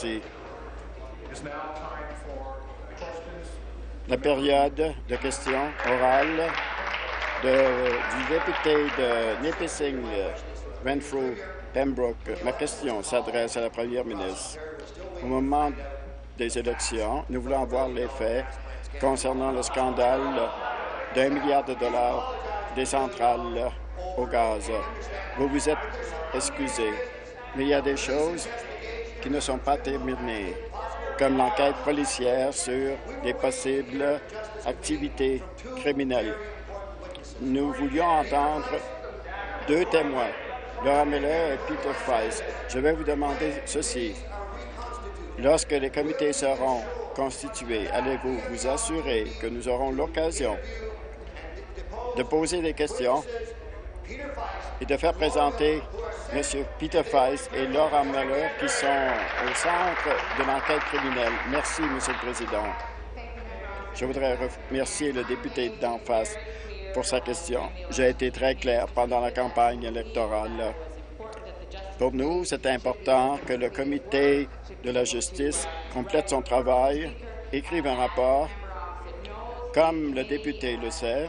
Merci. La période de questions orales du député de Nipissing, Renfrew, Pembroke. Ma question s'adresse à la première ministre. Au moment des élections, nous voulons voir les faits concernant le scandale d'1 milliard de dollars des centrales au gaz. Vous vous êtes excusé, mais il y a des choses qui ne sont pas terminées, comme l'enquête policière sur des possibles activités criminelles. Nous voulions entendre deux témoins, Laura Miller et Peter Feiss. Je vais vous demander ceci. Lorsque les comités seront constitués, allez-vous vous assurer que nous aurons l'occasion de poser des questions et de faire présenter M. Peter Feiss et Laura Miller qui sont au centre de l'enquête criminelle. Merci, M. le Président. Je voudrais remercier le député d'en face pour sa question. J'ai été très clair pendant la campagne électorale. Pour nous, c'est important que le comité de la justice complète son travail, écrive un rapport. Comme le député le sait,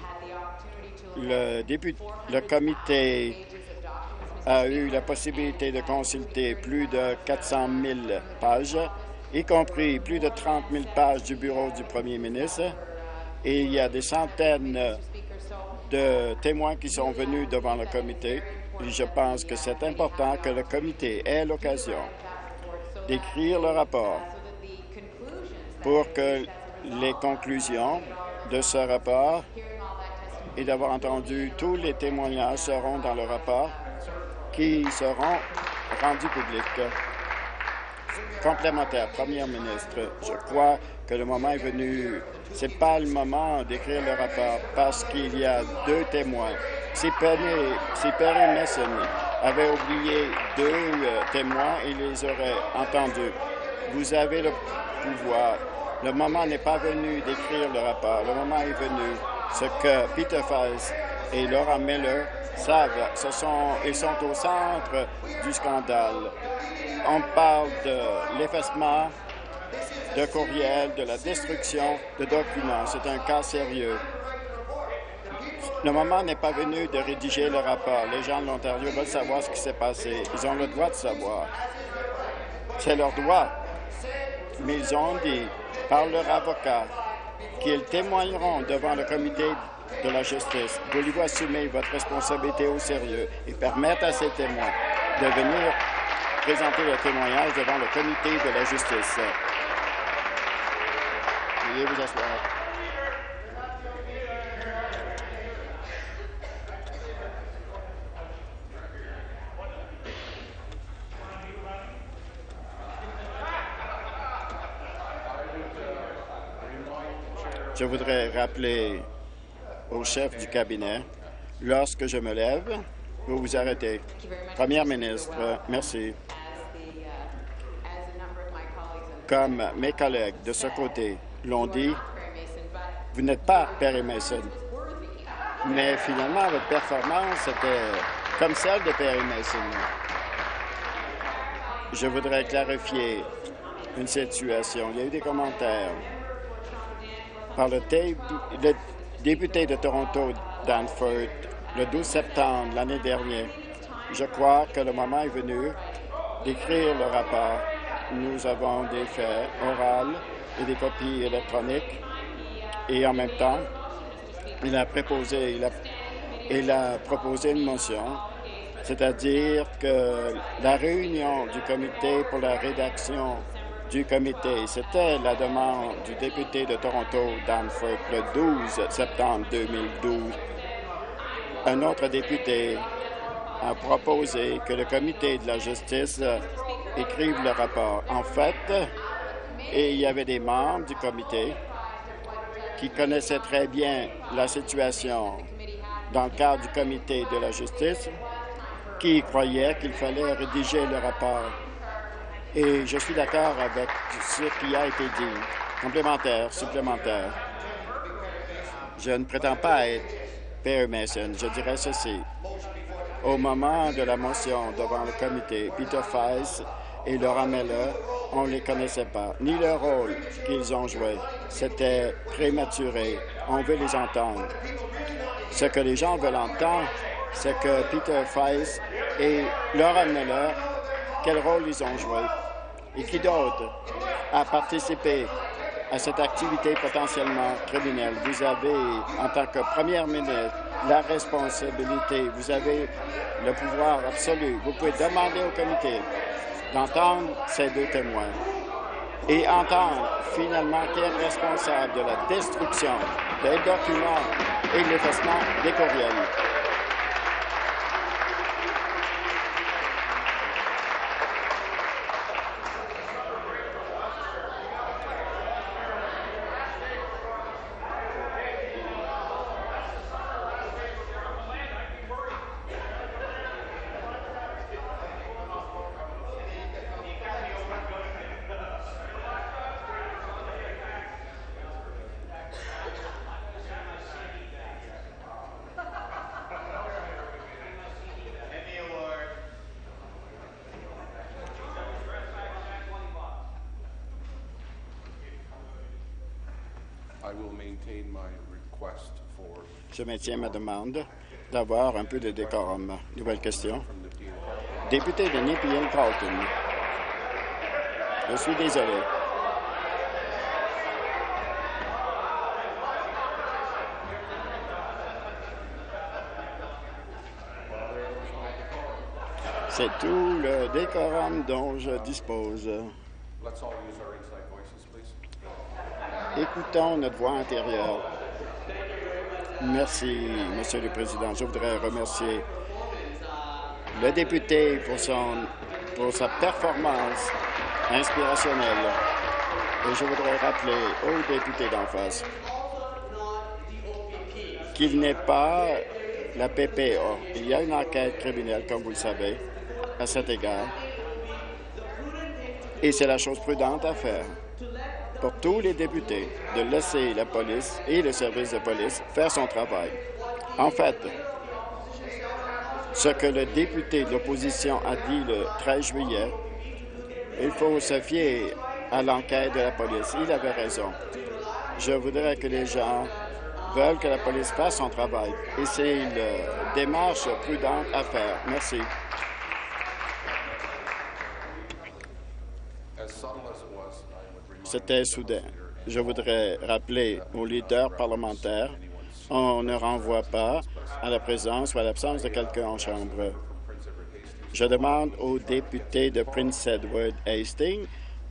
le comité a eu la possibilité de consulter plus de 400 000 pages, y compris plus de 30 000 pages du bureau du premier ministre, et il y a des centaines de témoins qui sont venus devant le comité. Et je pense que c'est important que le comité ait l'occasion d'écrire le rapport pour que les conclusions de ce rapport et d'avoir entendu tous les témoignages seront dans le rapport qui seront rendus publics. Complémentaire, Première ministre, je crois que le moment est venu. Ce n'est pas le moment d'écrire le rapport parce qu'il y a deux témoins. Si Perry Mason avait oublié deux témoins, il les aurait entendus. Vous avez le pouvoir. Le moment n'est pas venu d'écrire le rapport. Le moment est venu. Ce que Peter Feiss et Laura Miller savent, ils sont au centre du scandale. On parle de l'effacement de courriels, de la destruction de documents. C'est un cas sérieux. Le moment n'est pas venu de rédiger le rapport. Les gens de l'Ontario veulent savoir ce qui s'est passé. Ils ont le droit de savoir. C'est leur droit. Mais ils ont dit, par leur avocat, qu'ils témoigneront devant le comité de la justice. Voulez-vous assumer votre responsabilité au sérieux et permettre à ces témoins de venir présenter le témoignage devant le comité de la justice? Veuillez vous asseoir. Je voudrais rappeler au chef du cabinet, lorsque je me lève, vous vous arrêtez. Première ministre, merci. Comme mes collègues de ce côté l'ont dit, vous n'êtes pas Perry Mason. Mais finalement, votre performance était comme celle de Perry Mason. Je voudrais clarifier une situation. Il y a eu des commentaires par le député de Toronto, Danforth, le 12 septembre l'année dernière. Je crois que le moment est venu d'écrire le rapport. Nous avons des faits oraux et des copies électroniques. Et en même temps, il a proposé une motion, c'est-à-dire que la réunion du comité pour la rédaction du comité, c'était la demande du député de Toronto, Danforth, le 12 septembre 2012. Un autre député a proposé que le comité de la justice écrive le rapport. En fait, il y avait des membres du comité qui connaissaient très bien la situation dans le cadre du comité de la justice, qui croyaient qu'il fallait rédiger le rapport. Et je suis d'accord avec ce qui a été dit. Complémentaire, supplémentaire. Je ne prétends pas être Perry Mason. Je dirais ceci. Au moment de la motion devant le comité, Peter Feiss et Laura Miller, on ne les connaissait pas, ni le rôle qu'ils ont joué. C'était prématuré. On veut les entendre. Ce que les gens veulent entendre, c'est que Peter Feiss et Laura Miller, quel rôle ils ont joué et qui d'autre a participé à cette activité potentiellement criminelle. Vous avez, en tant que première ministre, la responsabilité. Vous avez le pouvoir absolu. Vous pouvez demander au comité d'entendre ces deux témoins et entendre finalement qui est responsable de la destruction des documents et l'effacement des courriels. Je maintiens ma demande d'avoir un peu de décorum. Nouvelle question. Député de Nepean-Carleton. Je suis désolé. C'est tout le décorum dont je dispose. Écoutons notre voix intérieure. Merci, Monsieur le Président. Je voudrais remercier le député pour sa performance inspirationnelle. Et je voudrais rappeler au député d'en face qu'il n'est pas la PPA. Il y a une enquête criminelle, comme vous le savez, à cet égard. Et c'est la chose prudente à faire pour tous les députés de laisser la police et le service de police faire son travail. En fait, ce que le député de l'opposition a dit le 13 juillet, il faut se fier à l'enquête de la police. Il avait raison. Je voudrais que les gens veulent que la police fasse son travail. Et c'est une démarche prudente à faire. Merci. C'était soudain. Je voudrais rappeler aux leaders parlementaires, on ne renvoie pas à la présence ou à l'absence de quelqu'un en chambre. Je demande aux députés de Prince Edward Hastings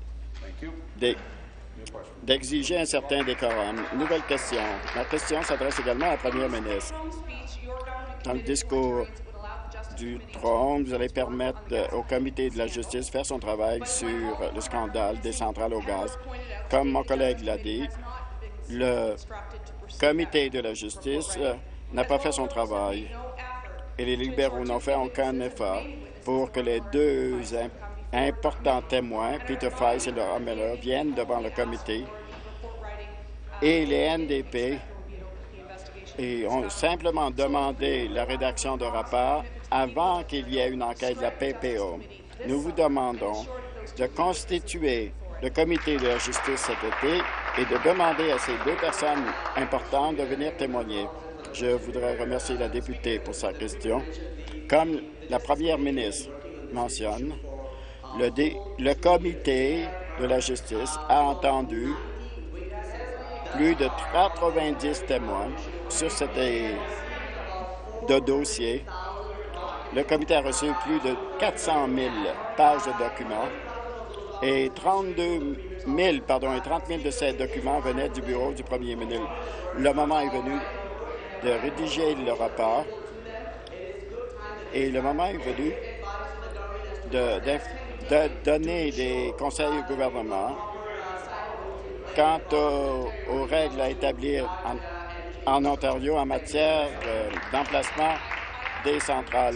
d'exiger un certain décorum. Nouvelle question. Ma question s'adresse également à la première ministre. Dans le discours du trône, vous allez permettre au comité de la justice de faire son travail sur le scandale des centrales au gaz. Comme mon collègue l'a dit, le comité de la justice n'a pas fait son travail et les libéraux n'ont fait aucun effort pour que les deux importants témoins, Peter Feiss et Laura Miller, viennent devant le comité et les NDP ont simplement demandé la rédaction de rapport avant qu'il y ait une enquête de la PPO. Nous vous demandons de constituer le comité de la justice cet été et de demander à ces deux personnes importantes de venir témoigner. Je voudrais remercier la députée pour sa question. Comme la première ministre mentionne, le comité de la justice a entendu plus de 90 témoins sur de dossiers. Le comité a reçu plus de 400 000 pages de documents et 30 000 de ces documents venaient du bureau du premier ministre. Le moment est venu de rédiger le rapport et le moment est venu de donner des conseils au gouvernement quant aux règles à établir en Ontario en matière d'emplacement des centrales.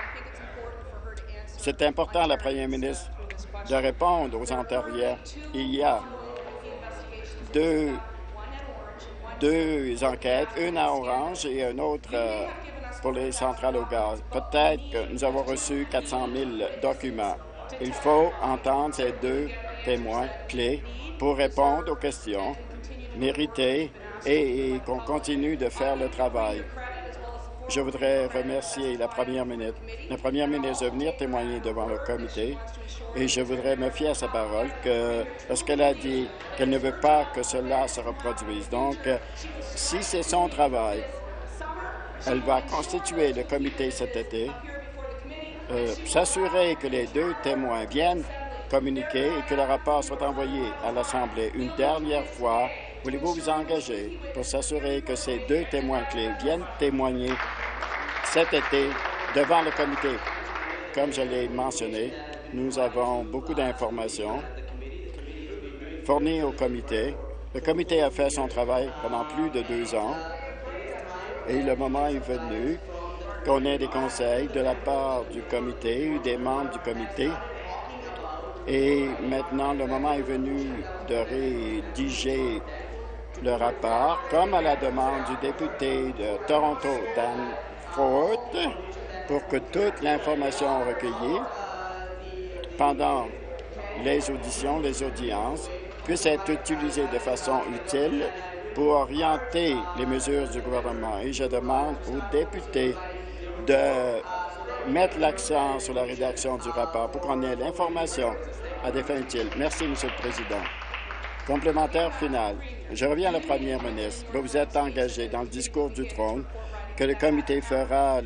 C'est important à la première ministre de répondre aux Ontariens. Il y a deux enquêtes, une à Orange et une autre pour les centrales au gaz. Peut-être que nous avons reçu 400 000 documents. Il faut entendre ces deux témoins clés pour répondre aux questions méritées et qu'on continue de faire le travail. Je voudrais remercier la première ministre de venir témoigner devant le comité et je voudrais me fier à sa parole lorsqu'elle a dit qu'elle ne veut pas que cela se reproduise. Donc, si c'est son travail, elle va constituer le comité cet été, s'assurer que les deux témoins viennent communiquer et que le rapport soit envoyé à l'Assemblée une dernière fois. Voulez-vous vous engager pour s'assurer que ces deux témoins clés viennent témoigner cet été devant le comité? Comme je l'ai mentionné, nous avons beaucoup d'informations fournies au comité. Le comité a fait son travail pendant plus de 2 ans et le moment est venu qu'on ait des conseils de la part du comité, des membres du comité. Et maintenant, le moment est venu de rédiger le rapport, comme à la demande du député de Toronto, Dan Ford, pour que toute l'information recueillie pendant les auditions, les audiences, puisse être utilisée de façon utile pour orienter les mesures du gouvernement. Et je demande aux députés de mettre l'accent sur la rédaction du rapport pour qu'on ait l'information à des fins utiles. Merci, Monsieur le Président. Complémentaire final. Je reviens à la première ministre. Vous êtes engagé dans le discours du trône que le comité fera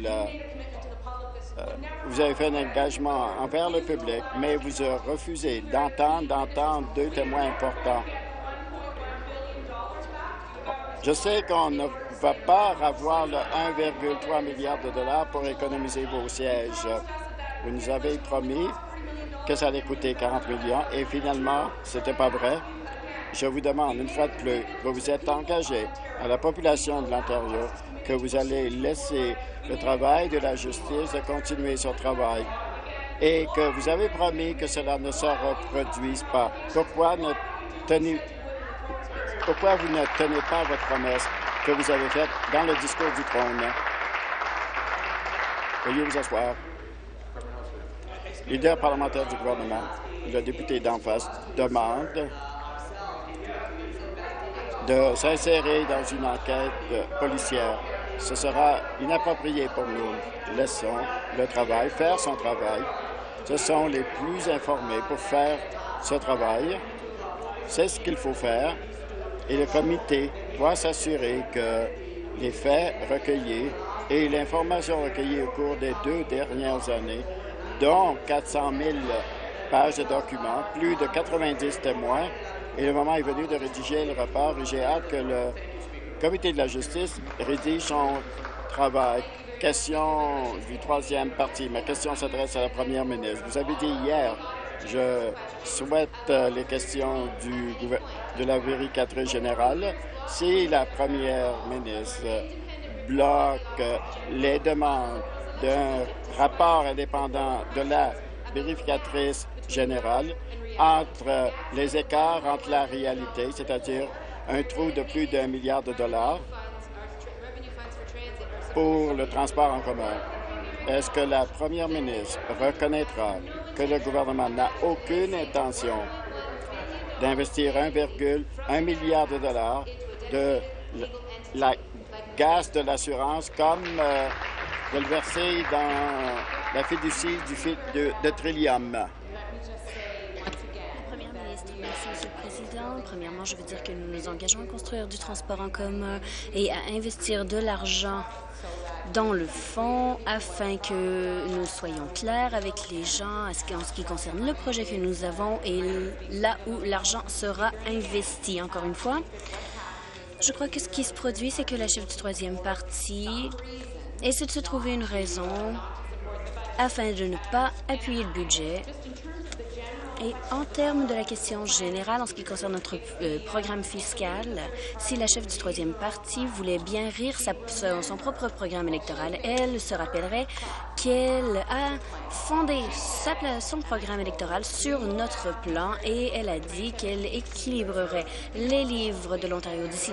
vous avez fait un engagement envers le public, mais vous avez refusé d'entendre deux témoins importants. Je sais qu'on ne va pas avoir le 1,3 milliard de dollars pour économiser vos sièges. Vous nous avez promis que ça allait coûter 40 millions et finalement, ce n'était pas vrai. Je vous demande une fois de plus, vous vous êtes engagé à la population de l'Ontario que vous allez laisser le travail de la justice de continuer son travail et que vous avez promis que cela ne se reproduise pas. Pourquoi vous ne tenez pas votre promesse que vous avez faite dans le discours du trône? Veuillez vous asseoir. Leader parlementaire du gouvernement, le député d'en face demande de s'insérer dans une enquête policière. Ce sera inapproprié pour nous. Laissons le travail faire son travail. Ce sont les plus informés pour faire ce travail. C'est ce qu'il faut faire. Et le comité doit s'assurer que les faits recueillis et l'information recueillie au cours des 2 dernières années, dont 400 000 pages de documents, plus de 90 témoins, et le moment est venu de rédiger le rapport et j'ai hâte que le comité de la justice rédige son travail. Question du troisième parti. Ma question s'adresse à la première ministre. Vous avez dit hier, je souhaite les questions de la vérificatrice générale. Si la première ministre bloque les demandes d'un rapport indépendant de la vérificatrice générale entre les écarts entre la réalité, c'est-à-dire un trou de plus d'1 milliard de dollars pour le transport en commun. Est-ce que la première ministre reconnaîtra que le gouvernement n'a aucune intention d'investir 1,1 milliard de dollars de la gaz de l'assurance comme de le verser dans la fiducie de Trillium? Merci, Monsieur le Président. Premièrement, je veux dire que nous nous engageons à construire du transport en commun et à investir de l'argent dans le fonds afin que nous soyons clairs avec les gens en ce qui concerne le projet que nous avons et là où l'argent sera investi. Encore une fois, je crois que ce qui se produit, c'est que la chef du troisième parti essaie de se trouver une raison afin de ne pas appuyer le budget. Et en termes de la question générale, en ce qui concerne notre programme fiscal, si la chef du troisième parti voulait bien rire son propre programme électoral, elle se rappellerait qu'elle a fondé son programme électoral sur notre plan et elle a dit qu'elle équilibrerait les livres de l'Ontario d'ici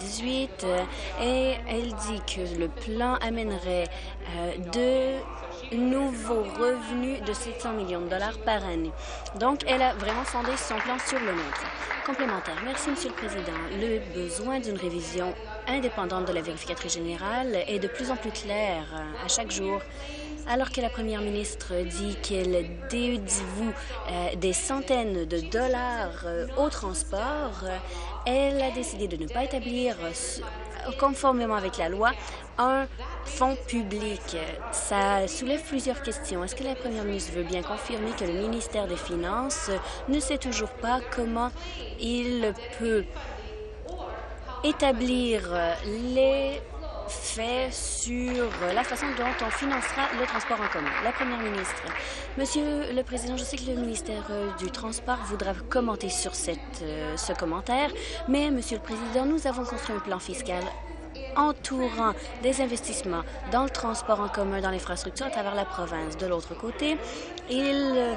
2017-2018 et elle dit que le plan amènerait nouveaux revenus de 700 millions de dollars par année. Donc, elle a vraiment fondé son plan sur le nôtre. Complémentaire. Merci, Monsieur le Président. Le besoin d'une révision indépendante de la vérificatrice générale est de plus en plus clair à chaque jour. Alors que la première ministre dit qu'elle dédie des centaines de dollars au transport, elle a décidé de ne pas établir, conformément avec la loi, un fonds public. Ça soulève plusieurs questions. Est-ce que la première ministre veut bien confirmer que le ministère des Finances ne sait toujours pas comment il peut établir les faits sur la façon dont on financera le transport en commun? La première ministre. Monsieur le Président, je sais que le ministère du Transport voudra commenter sur ce commentaire, mais Monsieur le Président, nous avons construit un plan fiscal entourant des investissements dans le transport en commun, dans l'infrastructure à travers la province. De l'autre côté, ils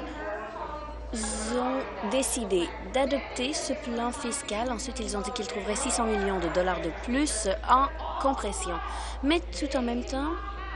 ont décidé d'adopter ce plan fiscal. Ensuite, ils ont dit qu'ils trouveraient 600 millions de dollars de plus en compression. Mais tout en même temps,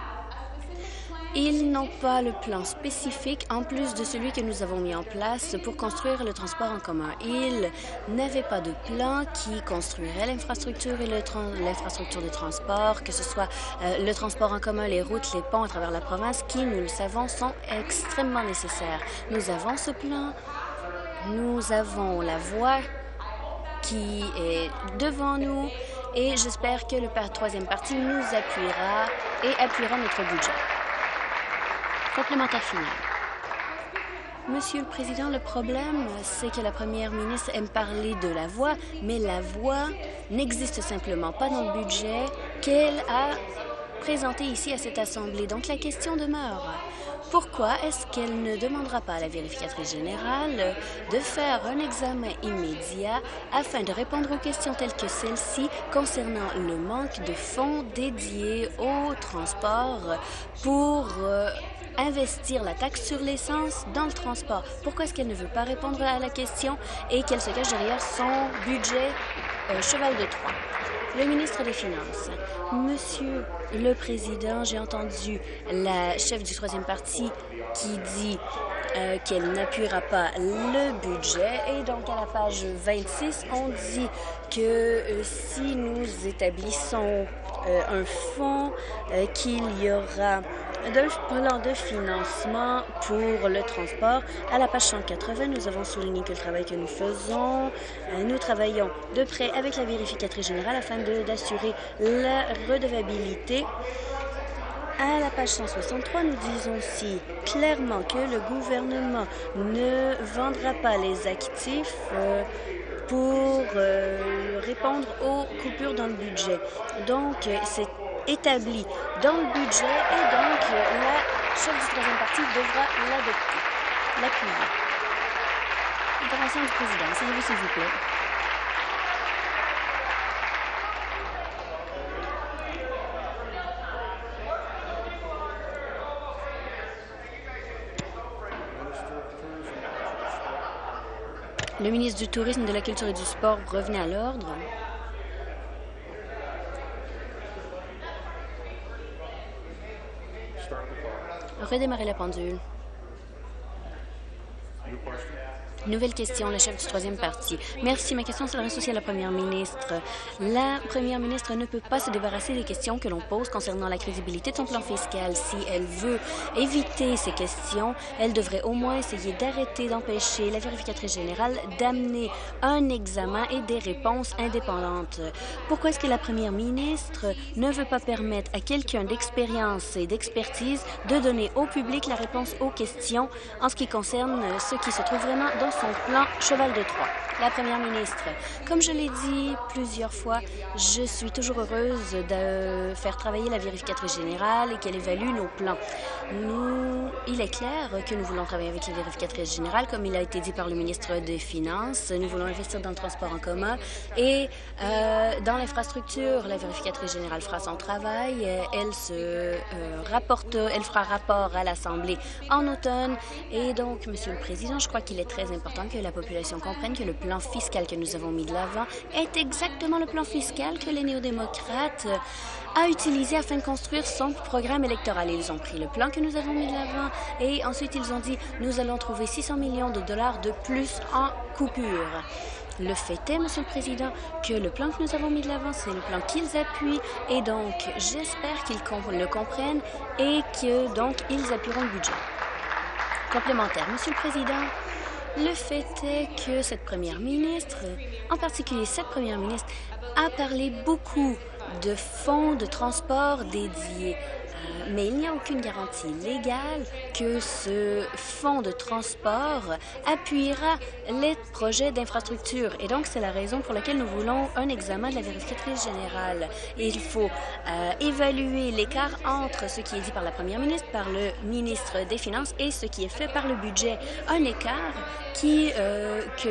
ils n'ont pas le plan spécifique en plus de celui que nous avons mis en place pour construire le transport en commun. Ils n'avaient pas de plan qui construirait l'infrastructure et l'infrastructure de transport, que ce soit le transport en commun, les routes, les ponts à travers la province, qui, nous le savons, sont extrêmement nécessaires. Nous avons ce plan, nous avons la voie qui est devant nous et j'espère que le troisième parti nous appuiera et appuiera notre budget. Complémentaire final. Monsieur le Président, le problème, c'est que la première ministre aime parler de la voie, mais la voie n'existe simplement pas dans le budget qu'elle a présenté ici à cette Assemblée. Donc, la question demeure. Pourquoi est-ce qu'elle ne demandera pas à la vérificatrice générale de faire un examen immédiat afin de répondre aux questions telles que celle-ci concernant le manque de fonds dédiés au transport pour investir la taxe sur l'essence dans le transport? Pourquoi est-ce qu'elle ne veut pas répondre à la question et qu'elle se cache derrière son budget cheval de Troie? Le ministre des Finances. Monsieur le Président, j'ai entendu la chef du troisième parti qui dit qu'elle n'appuiera pas le budget. Et donc, à la page 26, on dit que si nous établissons un fonds, qu'il y aura d'un plan de financement pour le transport. À la page 180, nous avons souligné que le travail que nous faisons, nous travaillons de près avec la vérificatrice générale afin d'assurer la redevabilité. À la page 163, nous disons aussi clairement que le gouvernement ne vendra pas les actifs pour répondre aux coupures dans le budget. Donc, c'est établi dans le budget et donc la chef du troisième parti devra l'adopter, l'appuyer. Intervention du président. Asseyez-vous, s'il vous plaît. Le ministre du Tourisme, de la Culture et du Sport revenait à l'ordre. Redémarrer la pendule. Nouvelle question, la chef du troisième parti. Merci. Ma question s'adresse aussi à la première ministre. La première ministre ne peut pas se débarrasser des questions que l'on pose concernant la crédibilité de son plan fiscal. Si elle veut éviter ces questions, elle devrait au moins essayer d'arrêter, d'empêcher la vérificatrice générale d'amener un examen et des réponses indépendantes. Pourquoi est-ce que la première ministre ne veut pas permettre à quelqu'un d'expérience et d'expertise de donner au public la réponse aux questions en ce qui concerne ce qui se trouve vraiment dans son plan cheval de Troie? La première ministre, comme je l'ai dit plusieurs fois, je suis toujours heureuse de faire travailler la vérificatrice générale et qu'elle évalue nos plans. Il est clair que nous voulons travailler avec la vérificatrice générale, comme il a été dit par le ministre des Finances. Nous voulons investir dans le transport en commun et dans l'infrastructure. La vérificatrice générale fera son travail. Elle fera rapport à l'Assemblée en automne. Et donc, Monsieur le Président, je crois qu'il est très important important que la population comprenne que le plan fiscal que nous avons mis de l'avant est exactement le plan fiscal que les néo-démocrates a utilisé afin de construire son programme électoral. Ils ont pris le plan que nous avons mis de l'avant et ensuite ils ont dit « Nous allons trouver 600 millions de dollars de plus en coupure ». Le fait est, Monsieur le Président, que le plan que nous avons mis de l'avant, c'est le plan qu'ils appuient et donc j'espère qu'ils le comprennent et que donc ils appuieront le budget. Complémentaire, Monsieur le Président, le fait est que cette première ministre, en particulier cette première ministre, a parlé beaucoup de fonds de transport dédiés. Mais il n'y a aucune garantie légale que ce fonds de transport appuiera les projets d'infrastructure. Et donc, c'est la raison pour laquelle nous voulons un examen de la vérificatrice générale. Et il faut évaluer l'écart entre ce qui est dit par la première ministre, par le ministre des Finances et ce qui est fait par le budget. Un écart que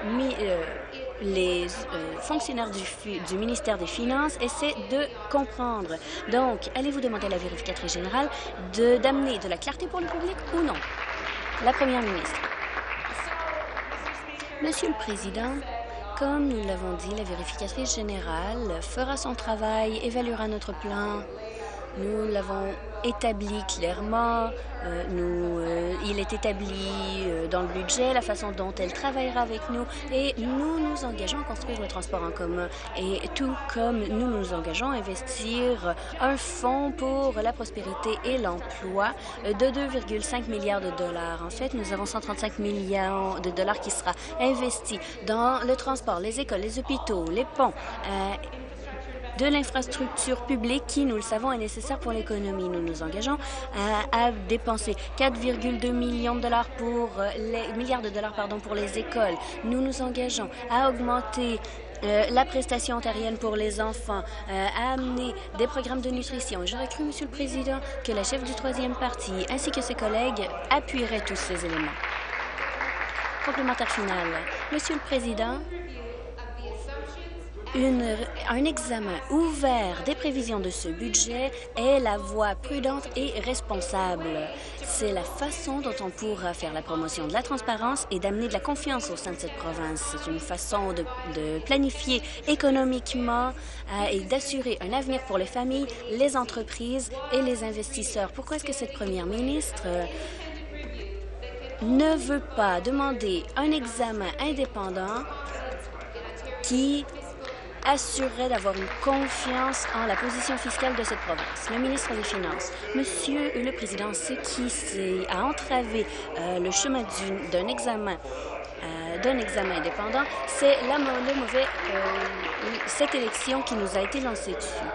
les fonctionnaires du ministère des Finances essaient de comprendre. Donc, allez-vous demander à la vérificatrice générale d'amener de la clarté pour le public ou non? La première ministre. Monsieur le Président, comme nous l'avons dit, la vérificatrice générale fera son travail, évaluera notre plan. Nous l'avons établi clairement. Il est établi dans le budget, la façon dont elle travaillera avec nous et nous nous engageons à construire le transport en commun. Et tout comme nous nous engageons à investir un fonds pour la prospérité et l'emploi de 2,5 milliards de dollars. En fait, nous avons 135 millions de dollars qui sera investi dans le transport, les écoles, les hôpitaux, les ponts, de l'infrastructure publique qui, nous le savons, est nécessaire pour l'économie. Nous nous engageons à dépenser 4,2 millions de dollars milliards de dollars pour les écoles. Nous nous engageons à augmenter la prestation ontarienne pour les enfants, à amener des programmes de nutrition. J'aurais cru, Monsieur le Président, que la chef du troisième parti ainsi que ses collègues appuieraient tous ces éléments. Complémentaire final. Monsieur le Président, un examen ouvert des prévisions de ce budget est la voie prudente et responsable. C'est la façon dont on pourra faire la promotion de la transparence et d'amener de la confiance au sein de cette province. C'est une façon de planifier économiquement et d'assurer un avenir pour les familles, les entreprises et les investisseurs. Pourquoi est-ce que cette première ministre ne veut pas demander un examen indépendant qui assurerait d'avoir une confiance en la position fiscale de cette province? Le ministre des Finances. Monsieur le Président, ce qui a entravé le chemin d'un examen indépendant, c'est cette élection qui nous a été lancée dessus.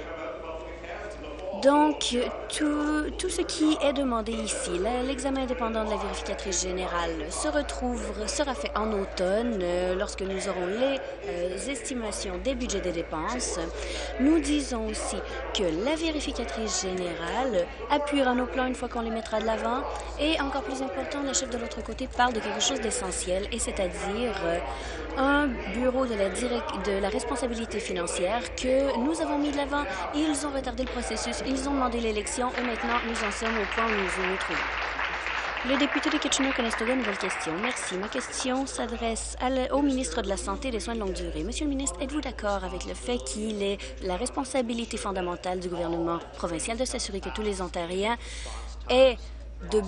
Donc, tout ce qui est demandé ici, l'examen indépendant de la vérificatrice générale sera fait en automne lorsque nous aurons les estimations des budgets des dépenses. Nous disons aussi que la vérificatrice générale appuiera nos plans une fois qu'on les mettra de l'avant. Et encore plus important, la chef de l'autre côté parle de quelque chose d'essentiel, et c'est-à-dire un bureau de la responsabilité financière que nous avons mis de l'avant. Ils ont retardé le processus. Ils ont demandé l'élection et maintenant, nous en sommes au point où nous nous trouvons. Le député de Kitchener-Conestoga, nouvelle question. Merci. Ma question s'adresse au ministre de la Santé et des Soins de longue durée. Monsieur le ministre, êtes-vous d'accord avec le fait qu'il est la responsabilité fondamentale du gouvernement provincial de s'assurer que tous les Ontariens aient de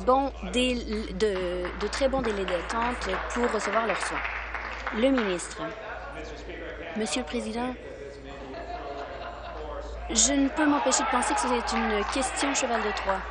très bons délais d'attente pour recevoir leurs soins? Le ministre. Monsieur le Président, je ne peux m'empêcher de penser que c'est une question cheval de Troie.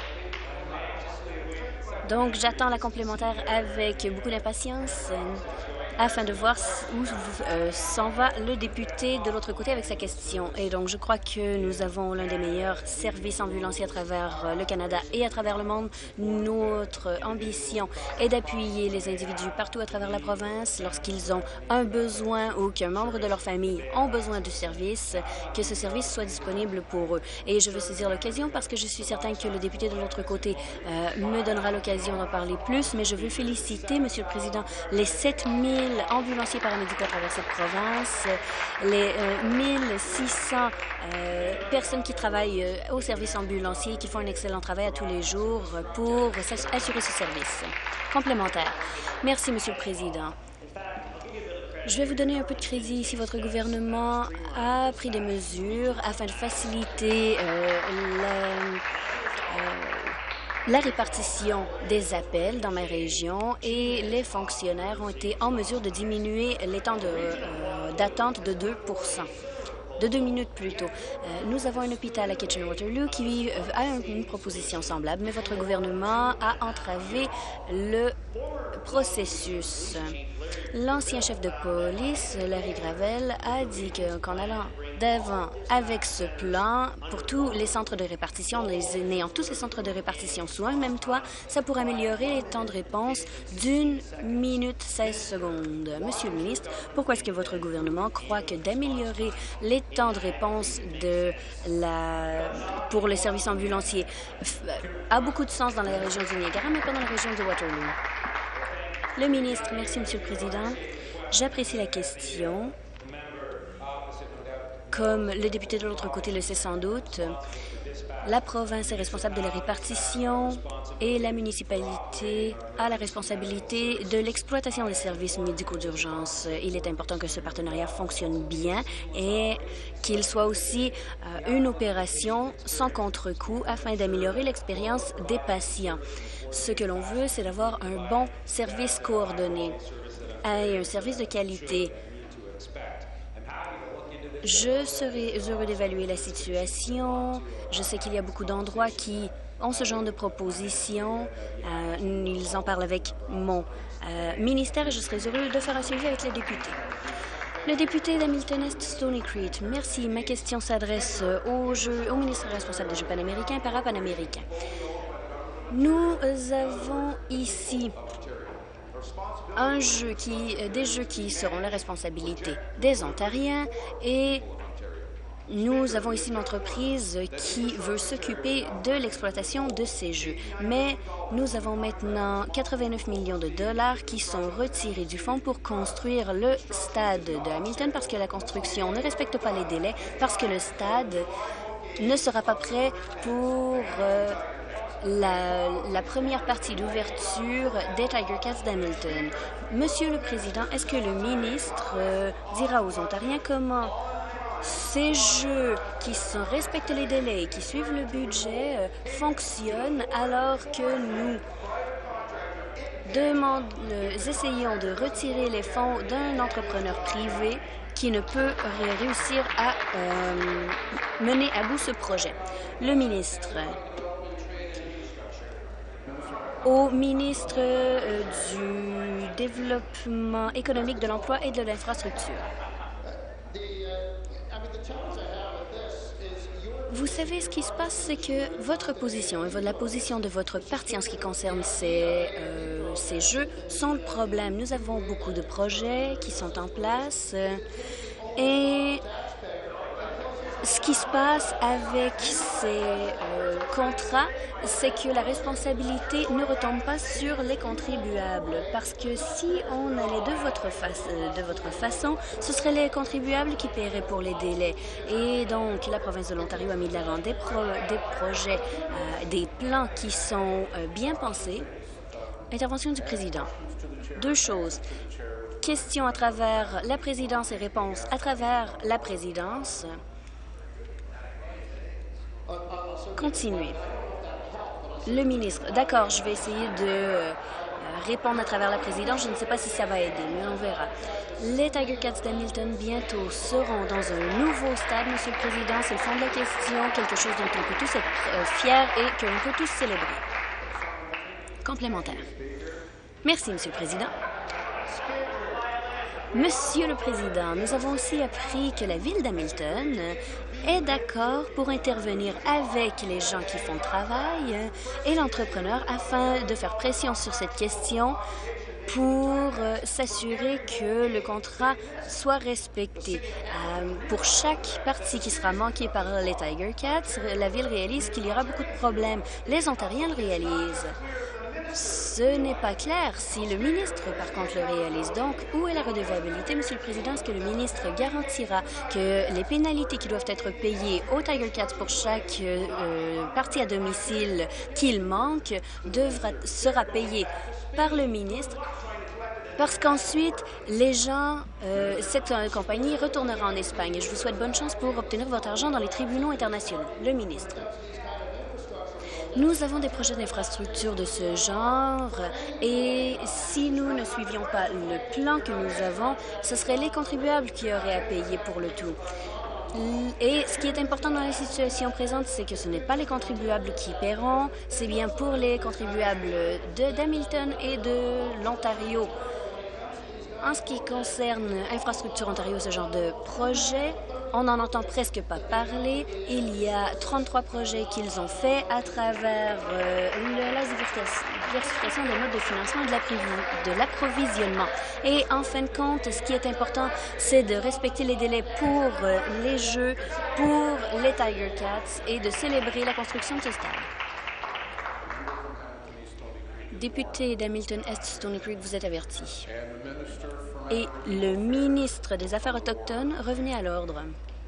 Donc, j'attends la complémentaire avec beaucoup d'impatience afin de voir où s'en va le député de l'autre côté avec sa question. Et donc, je crois que nous avons l'un des meilleurs services ambulanciers à travers le Canada et à travers le monde. Notre ambition est d'appuyer les individus partout à travers la province lorsqu'ils ont un besoin ou qu'un membre de leur famille ont besoin du service, que ce service soit disponible pour eux. Et je veux saisir l'occasion parce que je suis certain que le député de l'autre côté me donnera l'occasion d'en parler plus, mais je veux féliciter, Monsieur le Président, les 7 000 ambulanciers paramédicaux à travers cette province, les 1600 personnes qui travaillent au service ambulancier et qui font un excellent travail à tous les jours pour assurer ce service. Complémentaire. Merci, Monsieur le Président. Je vais vous donner un peu de crédit si votre gouvernement a pris des mesures afin de faciliter la répartition des appels dans ma région et les fonctionnaires ont été en mesure de diminuer les temps d'attente de 2 de 2 minutes plutôt. Nous avons un hôpital à Kitchener-Waterloo qui a une proposition semblable, mais votre gouvernement a entravé le processus. L'ancien chef de police, Larry Gravel, a dit qu'en allant d'avant avec ce plan, pour tous les centres de répartition, ayant tous ces centres de répartition sous un même toit, ça pourrait améliorer les temps de réponse d'1 minute 16 secondes. Monsieur le ministre, pourquoi est-ce que votre gouvernement croit que d'améliorer les temps de réponse pour les services ambulanciers a beaucoup de sens dans la région du Niagara, mais pas dans la région de Waterloo? Le ministre, merci, Monsieur le Président. J'apprécie la question. Comme le député de l'autre côté le sait sans doute, la province est responsable de la répartition et la municipalité a la responsabilité de l'exploitation des services médicaux d'urgence. Il est important que ce partenariat fonctionne bien et qu'il soit aussi une opération sans contre-coup afin d'améliorer l'expérience des patients. Ce que l'on veut, c'est d'avoir un bon service coordonné et un service de qualité. Je serai heureux d'évaluer la situation. Je sais qu'il y a beaucoup d'endroits qui ont ce genre de propositions. Ils en parlent avec mon ministère et je serai heureux de faire un suivi avec les députés. Le député d'Hamilton Est, Stony Creek. Merci. Ma question s'adresse au ministre responsable des Jeux panaméricains et parapanaméricains. Nous avons ici des jeux qui seront la responsabilité des Ontariens et nous avons ici une entreprise qui veut s'occuper de l'exploitation de ces jeux. Mais nous avons maintenant 89 millions de dollars qui sont retirés du fonds pour construire le stade de Hamilton parce que la construction ne respecte pas les délais, parce que le stade ne sera pas prêt pour la première partie d'ouverture des Tiger Cats d'Hamilton. Monsieur le Président, est-ce que le ministre dira aux Ontariens comment ces jeux qui respectent les délais et qui suivent le budget fonctionnent alors que nous essayons de retirer les fonds d'un entrepreneur privé qui ne peut réussir à mener à bout ce projet? Le ministre. Au ministre du Développement économique, de l'emploi et de l'infrastructure. Vous savez, ce qui se passe, c'est que votre position et la position de votre parti en ce qui concerne ces jeux sont le problème. Nous avons beaucoup de projets qui sont en place et ce qui se passe avec ces contrats, c'est que la responsabilité ne retombe pas sur les contribuables. Parce que si on allait de votre façon, ce seraient les contribuables qui paieraient pour les délais. Et donc, la province de l'Ontario a mis de l'avant des projets, des plans qui sont bien pensés. Intervention du président. 2 choses. Questions à travers la présidence et réponses à travers la présidence. Continuez. Le ministre. D'accord, je vais essayer de répondre à travers la présidence. Je ne sais pas si ça va aider, mais on verra. Les Tiger Cats d'Hamilton bientôt seront dans un nouveau stade, Monsieur le Président. C'est le fond de la question, quelque chose dont on peut tous être fiers et que l'on peut tous célébrer. Complémentaire. Merci, Monsieur le Président. Monsieur le Président, nous avons aussi appris que la ville d'Hamilton est d'accord pour intervenir avec les gens qui font le travail et l'entrepreneur afin de faire pression sur cette question pour s'assurer que le contrat soit respecté. Pour chaque partie qui sera manquée par les Tiger Cats, la ville réalise qu'il y aura beaucoup de problèmes. Les Ontariens le réalisent. Ce n'est pas clair si le ministre, par contre, le réalise. Donc, où est la redevabilité, Monsieur le Président? Est-ce que le ministre garantira que les pénalités qui doivent être payées aux Tiger Cats pour chaque partie à domicile qu'il manque sera payée par le ministre? Parce qu'ensuite, les gens, cette compagnie retournera en Espagne. Je vous souhaite bonne chance pour obtenir votre argent dans les tribunaux internationaux. Le ministre. Nous avons des projets d'infrastructure de ce genre et si nous ne suivions pas le plan que nous avons, ce seraient les contribuables qui auraient à payer pour le tout. Et ce qui est important dans la situation présente, c'est que ce n'est pas les contribuables qui paieront, c'est bien pour les contribuables d'Hamilton et de l'Ontario. En ce qui concerne Infrastructure Ontario, ce genre de projet, on n'en entend presque pas parler. Il y a 33 projets qu'ils ont faits à travers la diversification des modes de financement et de l'approvisionnement. Et en fin de compte, ce qui est important, c'est de respecter les délais pour les jeux, pour les Tiger Cats et de célébrer la construction de ce stade. Député d'Hamilton-Est, Stony Creek, vous êtes averti. Et le ministre des Affaires autochtones, revenez à l'ordre.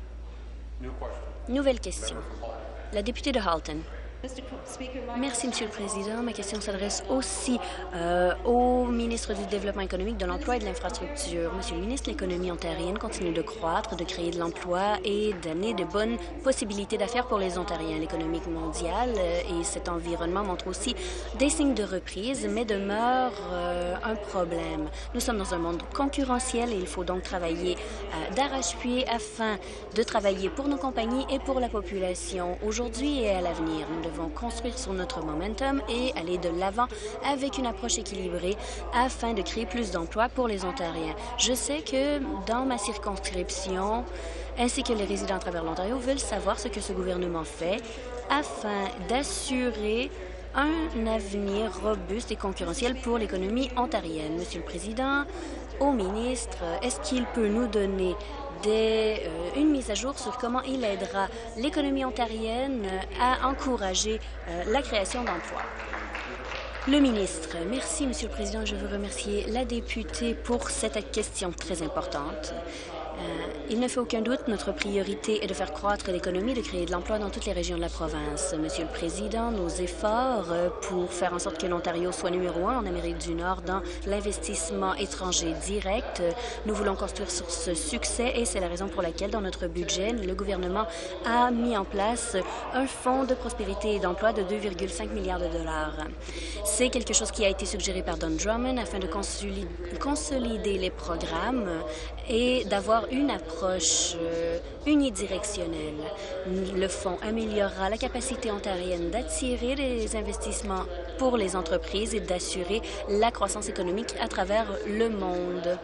Nouvelle question. La députée de Halton. Merci, Monsieur le Président. Ma question s'adresse aussi au ministre du Développement économique, de l'Emploi et de l'Infrastructure. Monsieur le ministre, l'économie ontarienne continue de croître, de créer de l'emploi et d'amener de bonnes possibilités d'affaires pour les Ontariens. L'économie mondiale et cet environnement montrent aussi des signes de reprise, mais demeurent un problème. Nous sommes dans un monde concurrentiel et il faut donc travailler d'arrache-pied afin de travailler pour nos compagnies et pour la population aujourd'hui et à l'avenir. Nous devons construire sur notre momentum et aller de l'avant avec une approche équilibrée afin de créer plus d'emplois pour les Ontariens. Je sais que dans ma circonscription, ainsi que les résidents à travers l'Ontario, veulent savoir ce que ce gouvernement fait afin d'assurer un avenir robuste et concurrentiel pour l'économie ontarienne. Monsieur le Président, au ministre, est-ce qu'il peut nous donner une mise à jour sur comment il aidera l'économie ontarienne à encourager la création d'emplois? Le ministre. Merci, Monsieur le Président. Je veux remercier la députée pour cette question très importante. Il ne fait aucun doute, notre priorité est de faire croître l'économie, de créer de l'emploi dans toutes les régions de la province. Monsieur le Président, nos efforts pour faire en sorte que l'Ontario soit numéro 1 en Amérique du Nord dans l'investissement étranger direct, nous voulons construire sur ce succès et c'est la raison pour laquelle, dans notre budget, le gouvernement a mis en place un fonds de prospérité et d'emploi de 2,5 milliards de dollars. C'est quelque chose qui a été suggéré par Don Drummond afin de consolider les programmes et d'avoir une approche unidirectionnelle. Le fonds améliorera la capacité ontarienne d'attirer les investissements pour les entreprises et d'assurer la croissance économique à travers le monde.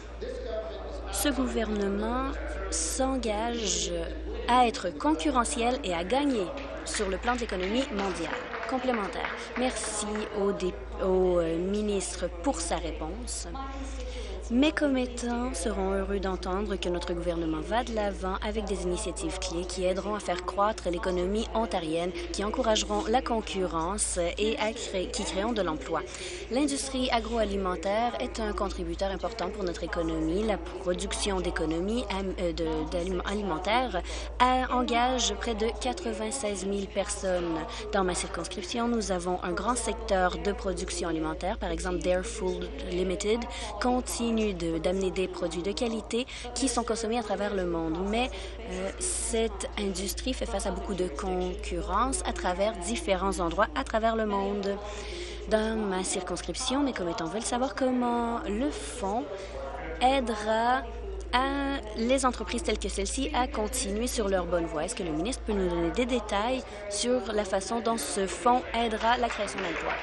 Ce gouvernement s'engage à être concurrentiel et à gagner sur le plan de l'économie mondiale. Complémentaire. Merci au ministre pour sa réponse. Mes commettants seront heureux d'entendre que notre gouvernement va de l'avant avec des initiatives clés qui aideront à faire croître l'économie ontarienne, qui encourageront la concurrence et qui créeront de l'emploi. L'industrie agroalimentaire est un contributeur important pour notre économie. La production d'économie alimentaire engage près de 96 000 personnes. Dans ma circonscription, nous avons un grand secteur de production alimentaire. Par exemple, Dare Food Limited continue d'amener des produits de qualité qui sont consommés à travers le monde. Mais cette industrie fait face à beaucoup de concurrence à travers différents endroits à travers le monde. Dans ma circonscription, mes commettants veulent savoir comment le fonds aidera les entreprises telles que celle-ci à continuer sur leur bonne voie. Est-ce que le ministre peut nous donner des détails sur la façon dont ce fonds aidera la création d'emplois?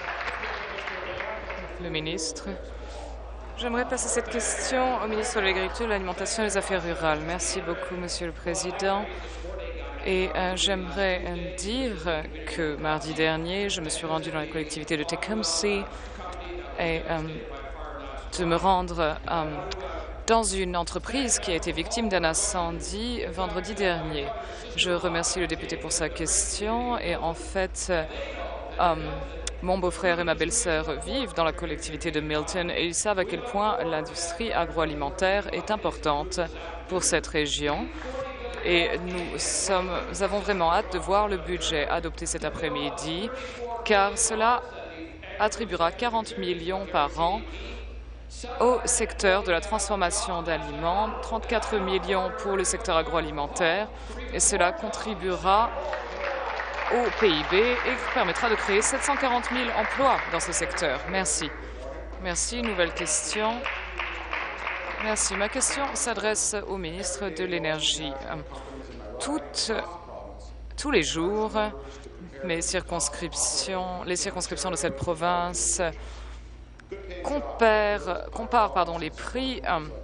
Le ministre. J'aimerais passer cette question au ministre de l'Agriculture, de l'Alimentation et des Affaires rurales. Merci beaucoup, Monsieur le Président. Et j'aimerais dire que mardi dernier, je me suis rendue dans la collectivité de Tecumseh et de me rendre dans une entreprise qui a été victime d'un incendie vendredi dernier. Je remercie le député pour sa question et en fait, Mon beau-frère et ma belle-sœur vivent dans la collectivité de Milton et ils savent à quel point l'industrie agroalimentaire est importante pour cette région. Et nous avons vraiment hâte de voir le budget adopté cet après-midi, car cela attribuera 40 millions par an au secteur de la transformation d'aliments, 34 millions pour le secteur agroalimentaire, et cela contribuera au PIB et permettra de créer 740 000 emplois dans ce secteur. Merci. Merci. Nouvelle question. Merci. Ma question s'adresse au ministre de l'Énergie. Tous les jours, les circonscriptions de cette province comparent les prix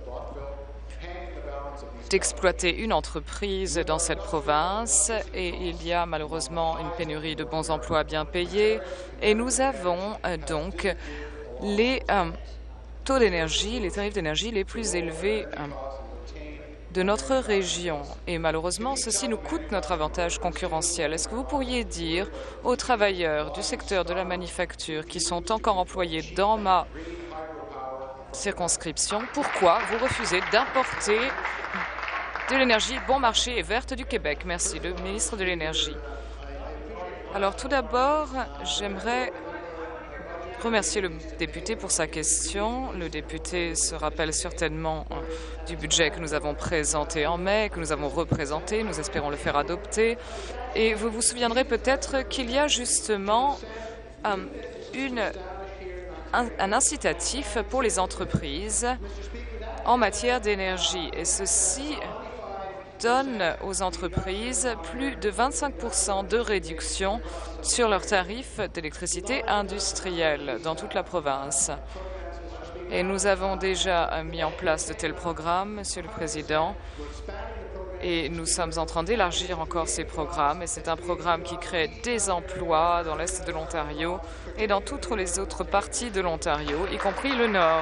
d'exploiter une entreprise dans cette province et il y a malheureusement une pénurie de bons emplois bien payés et nous avons donc les taux d'énergie, les tarifs d'énergie les plus élevés de notre région et malheureusement ceci nous coûte notre avantage concurrentiel. Est-ce que vous pourriez dire aux travailleurs du secteur de la manufacture qui sont encore employés dans ma circonscription pourquoi vous refusez d'importer de l'énergie bon marché et verte du Québec? Merci. Le ministre de l'Énergie. Alors, tout d'abord, j'aimerais remercier le député pour sa question. Le député se rappelle certainement du budget que nous avons présenté en mai, que nous avons représenté. Nous espérons le faire adopter. Et vous vous souviendrez peut-être qu'il y a justement un incitatif pour les entreprises en matière d'énergie. Et ceci donne aux entreprises plus de 25% de réduction sur leurs tarifs d'électricité industrielle dans toute la province. Et nous avons déjà mis en place de tels programmes, Monsieur le Président, et nous sommes en train d'élargir encore ces programmes. Et c'est un programme qui crée des emplois dans l'est de l'Ontario et dans toutes les autres parties de l'Ontario, y compris le Nord.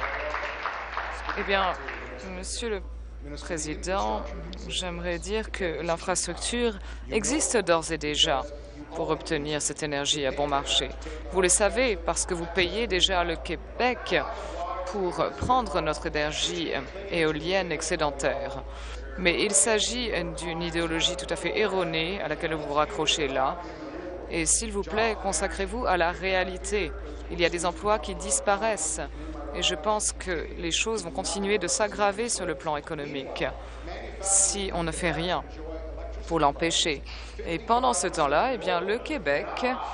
Eh bien, Monsieur le Président, j'aimerais dire que l'infrastructure existe d'ores et déjà pour obtenir cette énergie à bon marché. Vous le savez parce que vous payez déjà le Québec pour prendre notre énergie éolienne excédentaire. Mais il s'agit d'une idéologie tout à fait erronée à laquelle vous vous raccrochez là. Et s'il vous plaît, consacrez-vous à la réalité. Il y a des emplois qui disparaissent. Et je pense que les choses vont continuer de s'aggraver sur le plan économique si on ne fait rien pour l'empêcher. Et pendant ce temps-là, eh bien, le Québec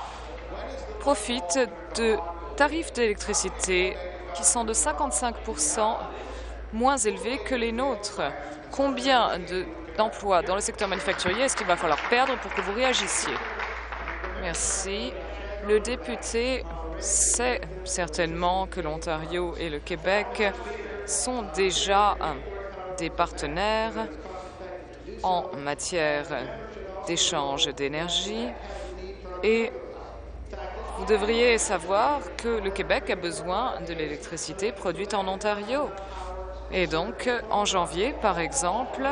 profite de tarifs d'électricité qui sont de 55% moins élevés que les nôtres. Combien d'emplois dans le secteur manufacturier est-ce qu'il va falloir perdre pour que vous réagissiez? Merci. Le député sait certainement que l'Ontario et le Québec sont déjà des partenaires en matière d'échange d'énergie et vous devriez savoir que le Québec a besoin de l'électricité produite en Ontario. Et donc, en janvier, par exemple,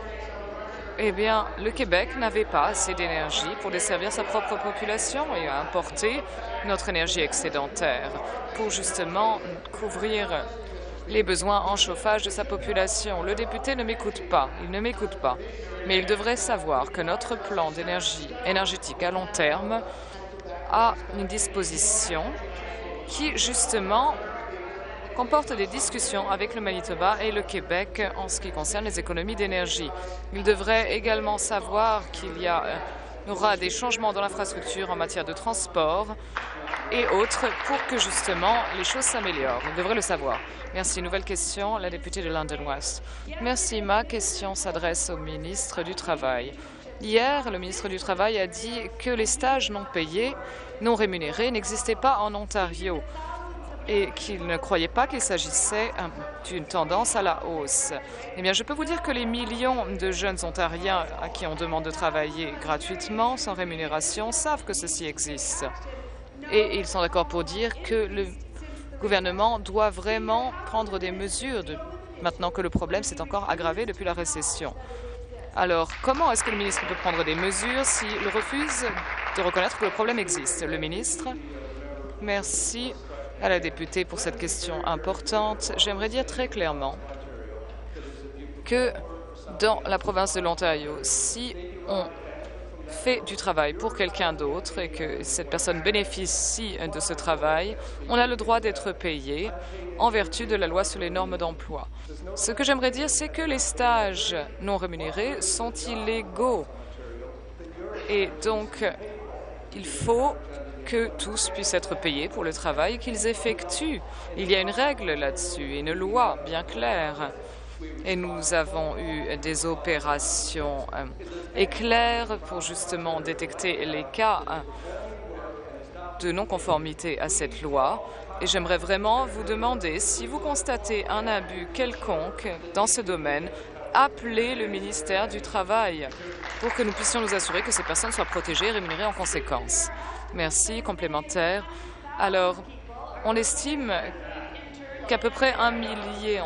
eh bien, le Québec n'avait pas assez d'énergie pour desservir sa propre population et a importé notre énergie excédentaire pour justement couvrir les besoins en chauffage de sa population. Le député ne m'écoute pas, il ne m'écoute pas, mais il devrait savoir que notre plan énergétique à long terme a une disposition qui justement comporte des discussions avec le Manitoba et le Québec en ce qui concerne les économies d'énergie. Il devrait également savoir qu'il y aura des changements dans l'infrastructure en matière de transport et autres pour que justement les choses s'améliorent. Il devrait le savoir. Merci. Nouvelle question, la députée de London West. Merci. Ma question s'adresse au ministre du Travail. Hier, le ministre du Travail a dit que les stages non payés, non rémunérés n'existaient pas en Ontario et qu'il ne croyait pas qu'il s'agissait d'une tendance à la hausse. Eh bien, je peux vous dire que les millions de jeunes Ontariens à qui on demande de travailler gratuitement, sans rémunération, savent que ceci existe. Et ils sont d'accord pour dire que le gouvernement doit vraiment prendre des mesures maintenant que le problème s'est encore aggravé depuis la récession. Alors, comment est-ce que le ministre peut prendre des mesures s'il refuse de reconnaître que le problème existe? Le ministre. Merci à la députée pour cette question importante. J'aimerais dire très clairement que dans la province de l'Ontario, si on fait du travail pour quelqu'un d'autre et que cette personne bénéficie de ce travail, on a le droit d'être payé en vertu de la loi sur les normes d'emploi. Ce que j'aimerais dire, c'est que les stages non rémunérés sont illégaux. Et donc, il faut que tous puissent être payés pour le travail qu'ils effectuent. Il y a une règle là-dessus, une loi bien claire. Et nous avons eu des opérations éclairs pour justement détecter les cas de non-conformité à cette loi. Et j'aimerais vraiment vous demander, si vous constatez un abus quelconque dans ce domaine, appelez le ministère du Travail pour que nous puissions nous assurer que ces personnes soient protégées et rémunérées en conséquence. Merci. Complémentaire. Alors, on estime qu'à peu près un millier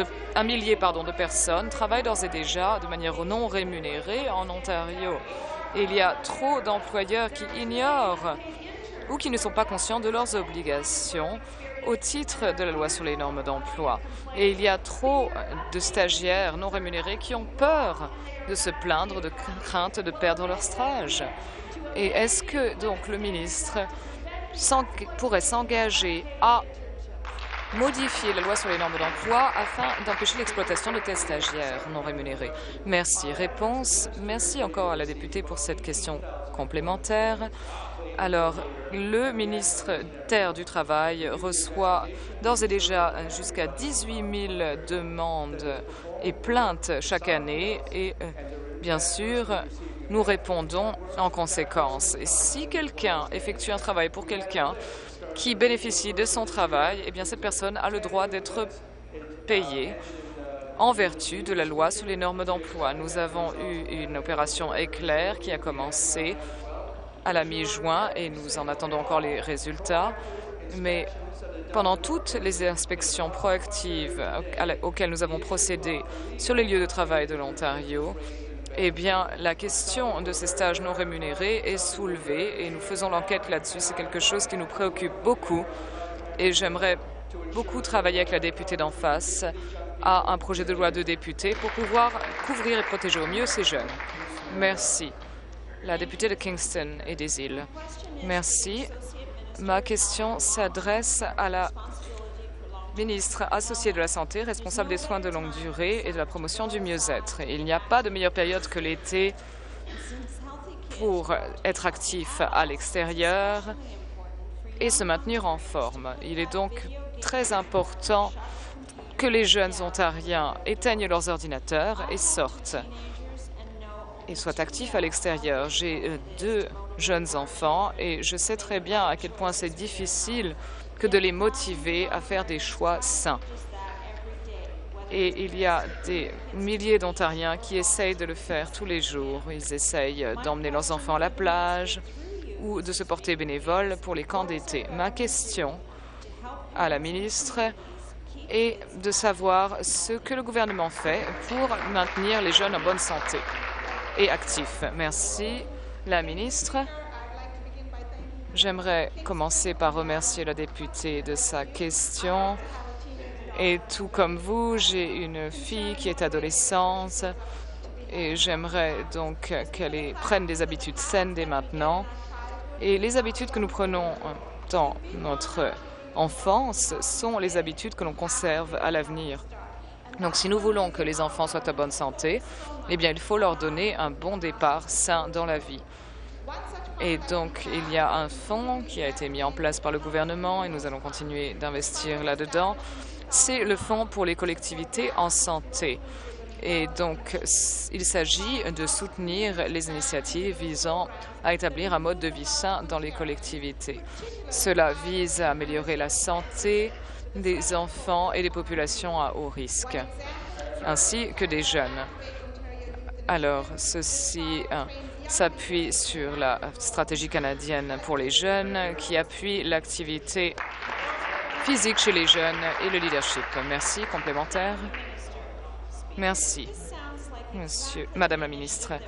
de personnes travaillent d'ores et déjà de manière non rémunérée en Ontario. Et il y a trop d'employeurs qui ignorent ou qui ne sont pas conscients de leurs obligations au titre de la loi sur les normes d'emploi. Et il y a trop de stagiaires non rémunérés qui ont peur de se plaindre, de crainte de perdre leur stage. Et est-ce que donc le ministre pourrait s'engager à modifier la loi sur les normes d'emploi afin d'empêcher l'exploitation de tels stagiaires non rémunérés? Merci. Réponse. Merci encore à la députée pour cette question complémentaire. Alors, le ministère du Travail reçoit d'ores et déjà jusqu'à 18 000 demandes et plaintes chaque année et, bien sûr, nous répondons en conséquence. Et si quelqu'un effectue un travail pour quelqu'un qui bénéficie de son travail, eh bien, cette personne a le droit d'être payée en vertu de la loi sur les normes d'emploi. Nous avons eu une opération éclair qui a commencé à la mi-juin et nous en attendons encore les résultats. Mais pendant toutes les inspections proactives auxquelles nous avons procédé sur les lieux de travail de l'Ontario, eh bien, la question de ces stages non rémunérés est soulevée et nous faisons l'enquête là-dessus. C'est quelque chose qui nous préoccupe beaucoup et j'aimerais beaucoup travailler avec la députée d'en face à un projet de loi de député pour pouvoir couvrir et protéger au mieux ces jeunes. Merci. La députée de Kingston et des Îles. Merci. Ma question s'adresse à la ministre associée de la Santé, responsable des soins de longue durée et de la promotion du mieux-être. Il n'y a pas de meilleure période que l'été pour être actif à l'extérieur et se maintenir en forme. Il est donc très important que les jeunes Ontariens éteignent leurs ordinateurs et sortent et soient actifs à l'extérieur. J'ai 2 jeunes enfants et je sais très bien à quel point c'est difficile que de les motiver à faire des choix sains. Et il y a des milliers d'Ontariens qui essayent de le faire tous les jours. Ils essayent d'emmener leurs enfants à la plage ou de se porter bénévole pour les camps d'été. Ma question à la ministre est de savoir ce que le gouvernement fait pour maintenir les jeunes en bonne santé et actifs. Merci. La ministre. J'aimerais commencer par remercier la députée de sa question. Et tout comme vous, j'ai une fille qui est adolescente et j'aimerais donc qu'elle prenne des habitudes saines dès maintenant. Et les habitudes que nous prenons dans notre enfance sont les habitudes que l'on conserve à l'avenir. Donc si nous voulons que les enfants soient en bonne santé, eh bien il faut leur donner un bon départ sain dans la vie. Et donc, il y a un fonds qui a été mis en place par le gouvernement et nous allons continuer d'investir là-dedans. C'est le fonds pour les collectivités en santé. Et donc, il s'agit de soutenir les initiatives visant à établir un mode de vie sain dans les collectivités. Cela vise à améliorer la santé des enfants et des populations à haut risque, ainsi que des jeunes. Alors, ceci s'appuie sur la stratégie canadienne pour les jeunes qui appuie l'activité physique chez les jeunes et le leadership. Merci. Complémentaire. Merci. Madame la ministre,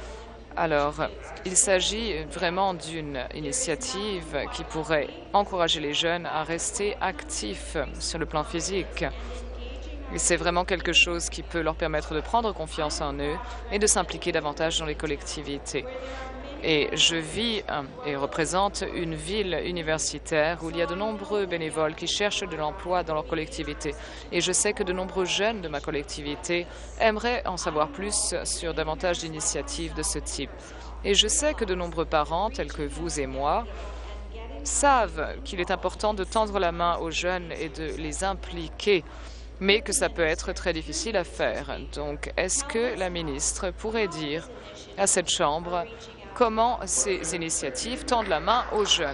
Alors, il s'agit vraiment d'une initiative qui pourrait encourager les jeunes à rester actifs sur le plan physique. C'est vraiment quelque chose qui peut leur permettre de prendre confiance en eux et de s'impliquer davantage dans les collectivités. Et je vis et représente une ville universitaire où il y a de nombreux bénévoles qui cherchent de l'emploi dans leur collectivité. Et je sais que de nombreux jeunes de ma collectivité aimeraient en savoir plus sur davantage d'initiatives de ce type. Et je sais que de nombreux parents, tels que vous et moi, savent qu'il est important de tendre la main aux jeunes et de les impliquer, mais que ça peut être très difficile à faire. Donc, est-ce que la ministre pourrait dire à cette Chambre comment ces initiatives tendent la main aux jeunes?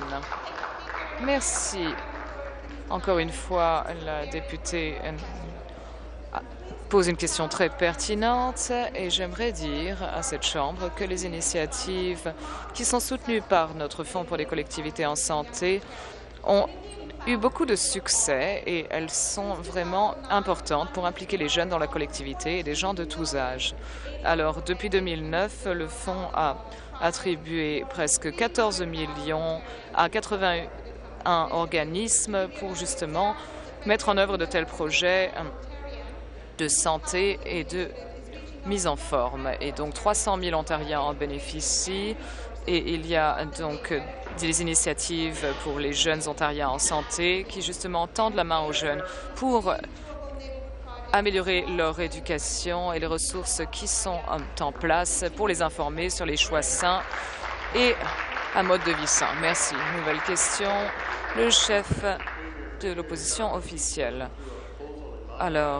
Merci. Encore une fois, la députée pose une question très pertinente et j'aimerais dire à cette Chambre que les initiatives qui sont soutenues par notre Fonds pour les collectivités en santé ont eu beaucoup de succès et elles sont vraiment importantes pour impliquer les jeunes dans la collectivité et les gens de tous âges. Alors, depuis 2009, le Fonds a attribué presque 14 millions à 81 organismes pour justement mettre en œuvre de tels projets de santé et de mise en forme. Et donc 300 000 Ontariens en bénéficient et il y a donc des initiatives pour les jeunes Ontariens en santé qui justement tendent la main aux jeunes pour améliorer leur éducation et les ressources qui sont en place pour les informer sur les choix sains et un mode de vie sain. Merci. Nouvelle question. Le chef de l'opposition officielle. Alors,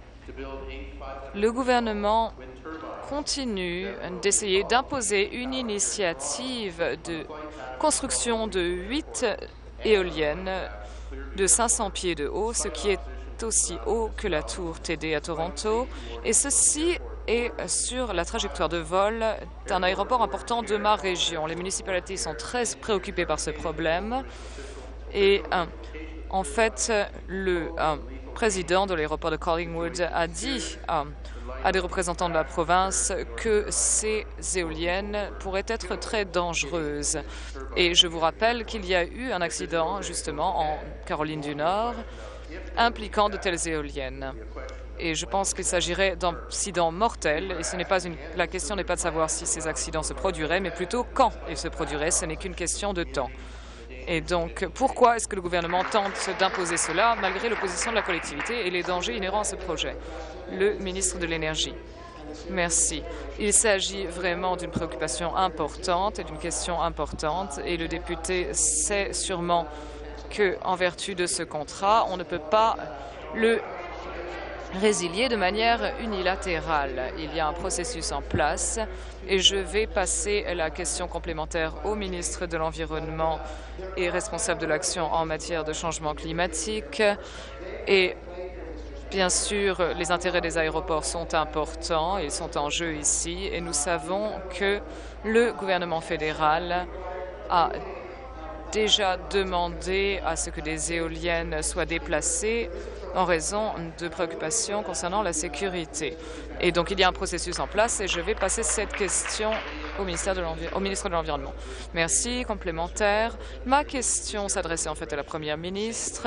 le gouvernement continue d'essayer d'imposer une initiative de construction de 8 éoliennes de 500 pieds de haut, ce qui est aussi haut que la tour TD à Toronto, et ceci est sur la trajectoire de vol d'un aéroport important de ma région. Les municipalités sont très préoccupées par ce problème et en fait, le président de l'aéroport de Collingwood a dit à des représentants de la province que ces éoliennes pourraient être très dangereuses. Et je vous rappelle qu'il y a eu un accident justement en Caroline du Nord impliquant de telles éoliennes. Et je pense qu'il s'agirait d'accidents mortels. Et la question n'est pas de savoir si ces accidents se produiraient, mais plutôt quand ils se produiraient. Ce n'est qu'une question de temps. Et donc, pourquoi est-ce que le gouvernement tente d'imposer cela malgré l'opposition de la collectivité et les dangers inhérents à ce projet? Le ministre de l'Énergie. Merci. Il s'agit vraiment d'une préoccupation importante et d'une question importante. Et le député sait sûrement qu'en vertu de ce contrat, on ne peut pas le résilier de manière unilatérale. Il y a un processus en place et je vais passer la question complémentaire au ministre de l'Environnement et responsable de l'action en matière de changement climatique. Et bien sûr, les intérêts des aéroports sont importants, ils sont en jeu ici et nous savons que le gouvernement fédéral a déjà demandé à ce que des éoliennes soient déplacées en raison de préoccupations concernant la sécurité. Et donc, il y a un processus en place et je vais passer cette question au ministre de l'Environnement. Merci. Complémentaire. Ma question s'adressait en fait à la Première ministre.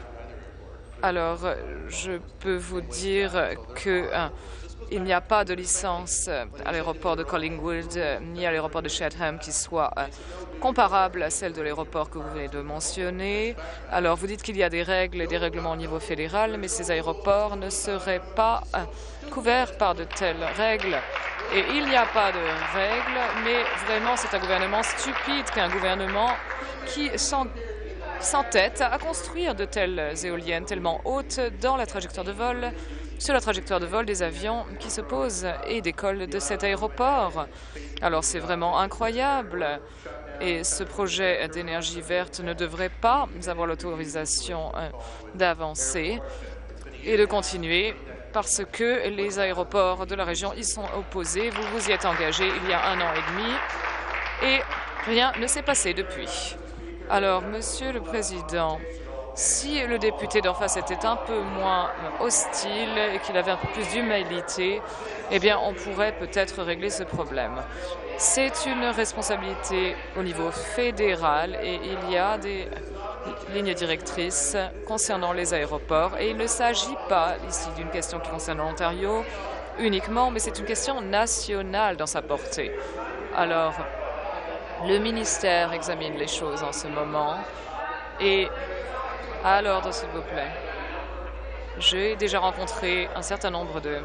Alors, je peux vous dire que il n'y a pas de licence à l'aéroport de Collingwood ni à l'aéroport de Chatham qui soit comparable à celle de l'aéroport que vous venez de mentionner. Alors, vous dites qu'il y a des règles et des règlements au niveau fédéral, mais ces aéroports ne seraient pas couverts par de telles règles. Et il n'y a pas de règles, mais vraiment, c'est un gouvernement stupide qu'un gouvernement qui s'entête à construire de telles éoliennes tellement hautes dans la trajectoire de vol, sur la trajectoire de vol des avions qui se posent et décollent de cet aéroport. Alors, c'est vraiment incroyable. Et ce projet d'énergie verte ne devrait pas avoir l'autorisation d'avancer et de continuer parce que les aéroports de la région y sont opposés. Vous vous y êtes engagé il y a 1 an et demi et rien ne s'est passé depuis. Alors, Monsieur le Président, Si le député d'en face était un peu moins hostile et qu'il avait un peu plus d'humanité, eh bien, on pourrait peut-être régler ce problème. C'est une responsabilité au niveau fédéral et il y a des lignes directrices concernant les aéroports. Et il ne s'agit pas ici d'une question qui concerne l'Ontario uniquement, mais c'est une question nationale dans sa portée. Alors, le ministère examine les choses en ce moment. Et à l'ordre, s'il vous plaît. J'ai déjà rencontré un certain nombre d'eux.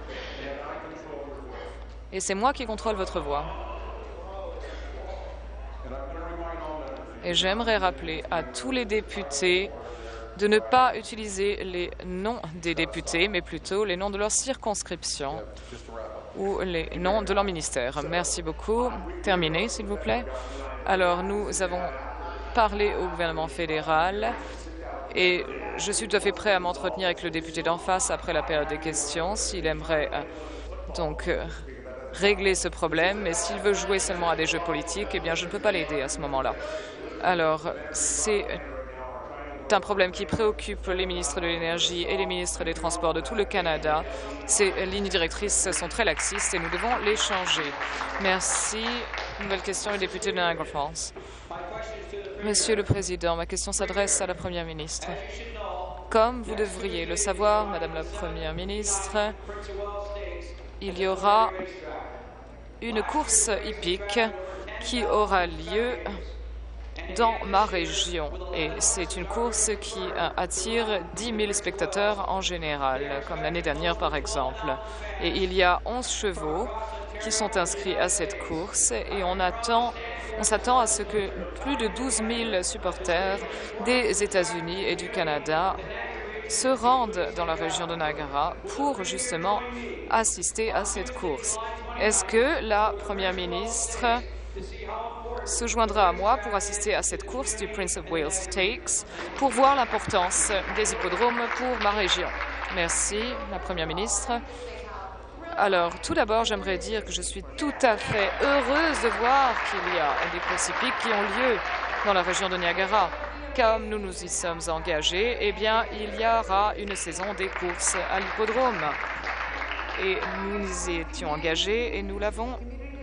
Et c'est moi qui contrôle votre voix. Et j'aimerais rappeler à tous les députés de ne pas utiliser les noms des députés, mais plutôt les noms de leur circonscription ou les noms de leur ministère. Merci beaucoup. Terminé, s'il vous plaît. Alors, nous avons parlé au gouvernement fédéral et je suis tout à fait prêt à m'entretenir avec le député d'en face après la période des questions s'il aimerait donc régler ce problème. Mais s'il veut jouer seulement à des jeux politiques, eh bien, je ne peux pas l'aider à ce moment-là. Alors, c'est un problème qui préoccupe les ministres de l'Énergie et les ministres des Transports de tout le Canada. Ces lignes directrices sont très laxistes et nous devons les changer. Merci. Nouvelle question, le député de Niagara Falls. Monsieur le Président, ma question s'adresse à la Première ministre. Comme vous devriez le savoir, Madame la Première ministre, il y aura une course hippique qui aura lieu dans ma région. Et c'est une course qui attire 10 000 spectateurs en général, comme l'année dernière par exemple. Et il y a 11 chevaux qui sont inscrits à cette course et on s'attend à ce que plus de 12 000 supporters des États-Unis et du Canada se rendent dans la région de Niagara pour justement assister à cette course. Est-ce que la Première ministre se joindra à moi pour assister à cette course du Prince of Wales Stakes pour voir l'importance des hippodromes pour ma région? Merci, la Première ministre. Alors, tout d'abord, j'aimerais dire que je suis tout à fait heureuse de voir qu'il y a des courses hippiques qui ont lieu dans la région de Niagara. Comme nous nous y sommes engagés, eh bien, il y aura une saison des courses à l'hippodrome. Et nous nous y étions engagés et nous l'avons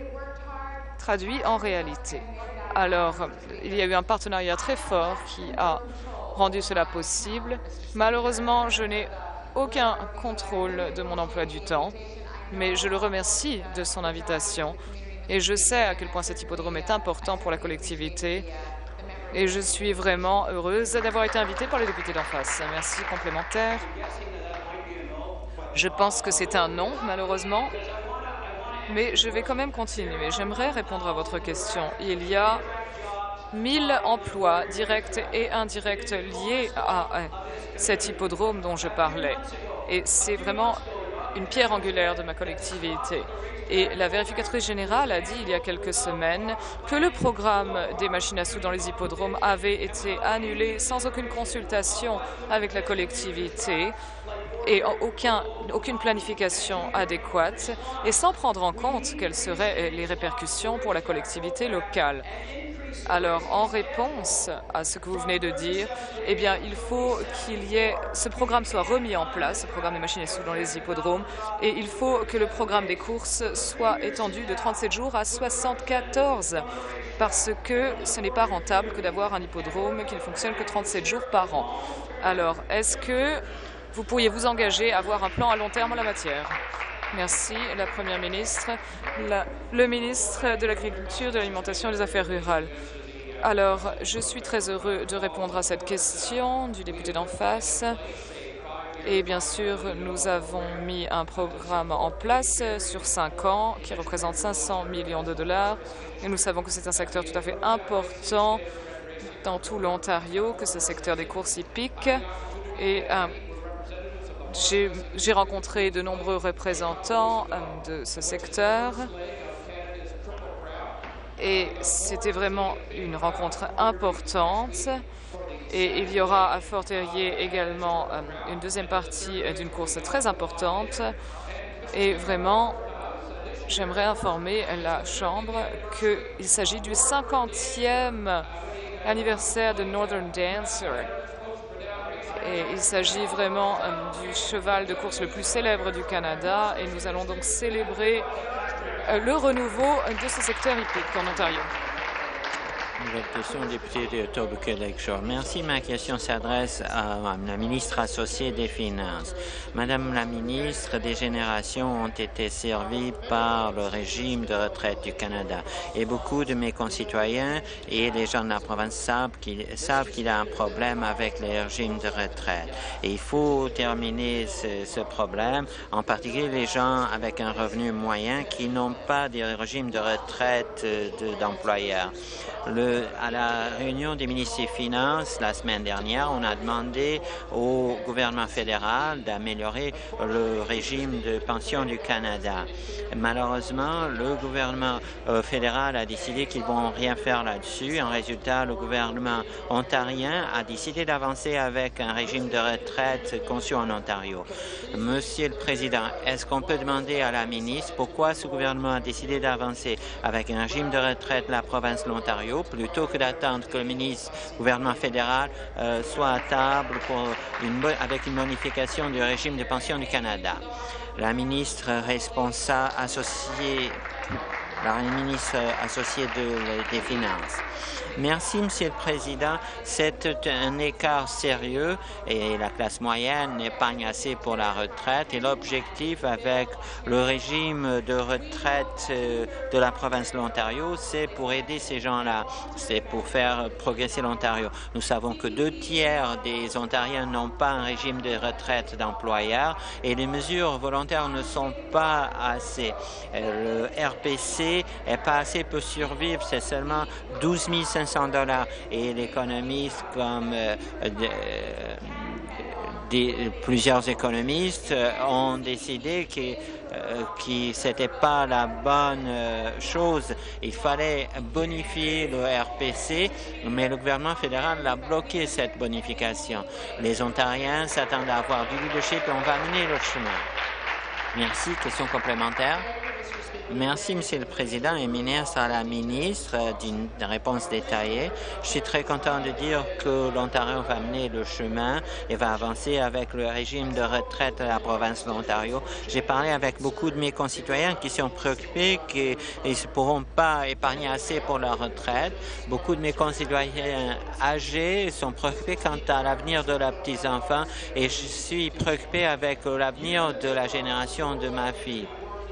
traduit en réalité. Alors, il y a eu un partenariat très fort qui a rendu cela possible. Malheureusement, je n'ai aucun contrôle de mon emploi du temps, mais je le remercie de son invitation. Et je sais à quel point cet hippodrome est important pour la collectivité. Et je suis vraiment heureuse d'avoir été invitée par les députés d'en face. Merci. Complémentaire. Je pense que c'est un non, malheureusement. Mais je vais quand même continuer. J'aimerais répondre à votre question. Il y a 1000 emplois directs et indirects liés à cet hippodrome dont je parlais. Et c'est vraiment une pierre angulaire de ma collectivité. Et la vérificatrice générale a dit il y a quelques semaines que le programme des machines à sous dans les hippodromes avait été annulé sans aucune consultation avec la collectivité et aucune planification adéquate et sans prendre en compte quelles seraient les répercussions pour la collectivité locale. Alors, en réponse à ce que vous venez de dire, eh bien, il faut ce programme soit remis en place, ce programme des machines à sous dans les hippodromes, et il faut que le programme des courses soit étendu de 37 jours à 74, parce que ce n'est pas rentable que d'avoir un hippodrome qui ne fonctionne que 37 jours par an. Alors, est-ce que vous pourriez vous engager à avoir un plan à long terme en la matière? Merci. La Première ministre. Le ministre de l'Agriculture, de l'Alimentation et des Affaires rurales. Alors, je suis très heureux de répondre à cette question du député d'en face. Et bien sûr, nous avons mis un programme en place sur 5 ans qui représente 500 millions de dollars. Et nous savons que c'est un secteur tout à fait important dans tout l'Ontario, que ce secteur des courses hippiques. Et j'ai rencontré de nombreux représentants de ce secteur et c'était vraiment une rencontre importante. Et il y aura à Fort-Erie également une deuxième partie d'une course très importante. Et vraiment, j'aimerais informer la Chambre qu'il s'agit du 50e anniversaire de Northern Dancer. Et il s'agit vraiment du cheval de course le plus célèbre du Canada et nous allons donc célébrer le renouveau de ce secteur hippique en Ontario. Nouvelle question, député de Etobicoke Lakeshore. Merci. Ma question s'adresse à la ministre associée des Finances. Madame la ministre, des générations ont été servies par le régime de retraite du Canada et beaucoup de mes concitoyens et les gens de la province savent qu'il y a un problème avec les régimes de retraite. Et il faut terminer ce problème, en particulier les gens avec un revenu moyen qui n'ont pas des régimes de retraite d'employeurs. À la réunion des ministres des Finances la semaine dernière, on a demandé au gouvernement fédéral d'améliorer le régime de pension du Canada. Malheureusement, le gouvernement fédéral a décidé qu'ils ne vont rien faire là-dessus. En résultat, le gouvernement ontarien a décidé d'avancer avec un régime de retraite conçu en Ontario. Monsieur le Président, est-ce qu'on peut demander à la ministre pourquoi ce gouvernement a décidé d'avancer avec un régime de retraite de la province de l'Ontario plutôt que d'attendre que le gouvernement fédéral soit à table avec une modification du régime de pension du Canada? La ministre responsable associée des Finances. Merci, Monsieur le Président. C'est un écart sérieux et la classe moyenne n'épargne assez pour la retraite. Et l'objectif avec le régime de retraite de la province de l'Ontario, c'est pour aider ces gens-là. C'est pour faire progresser l'Ontario. Nous savons que 2/3 des Ontariens n'ont pas un régime de retraite d'employeur et les mesures volontaires ne sont pas assez. Le RPC n'est pas assez pour survivre. C'est seulement 12 500 $ et l'économiste comme plusieurs économistes ont décidé que ce n'était pas la bonne chose. Il fallait bonifier le RPC, mais le gouvernement fédéral a bloqué cette bonification. Les Ontariens s'attendent à avoir du leadership et on va mener le chemin. Merci. Question complémentaire. Merci, Monsieur le Président, et merci à la ministre d'une réponse détaillée. Je suis très content de dire que l'Ontario va mener le chemin et va avancer avec le régime de retraite de la province de l'Ontario. J'ai parlé avec beaucoup de mes concitoyens qui sont préoccupés qu'ils ne pourront pas épargner assez pour leur retraite. Beaucoup de mes concitoyens âgés sont préoccupés quant à l'avenir de leurs petits-enfants et je suis préoccupé avec l'avenir de la génération de ma fille.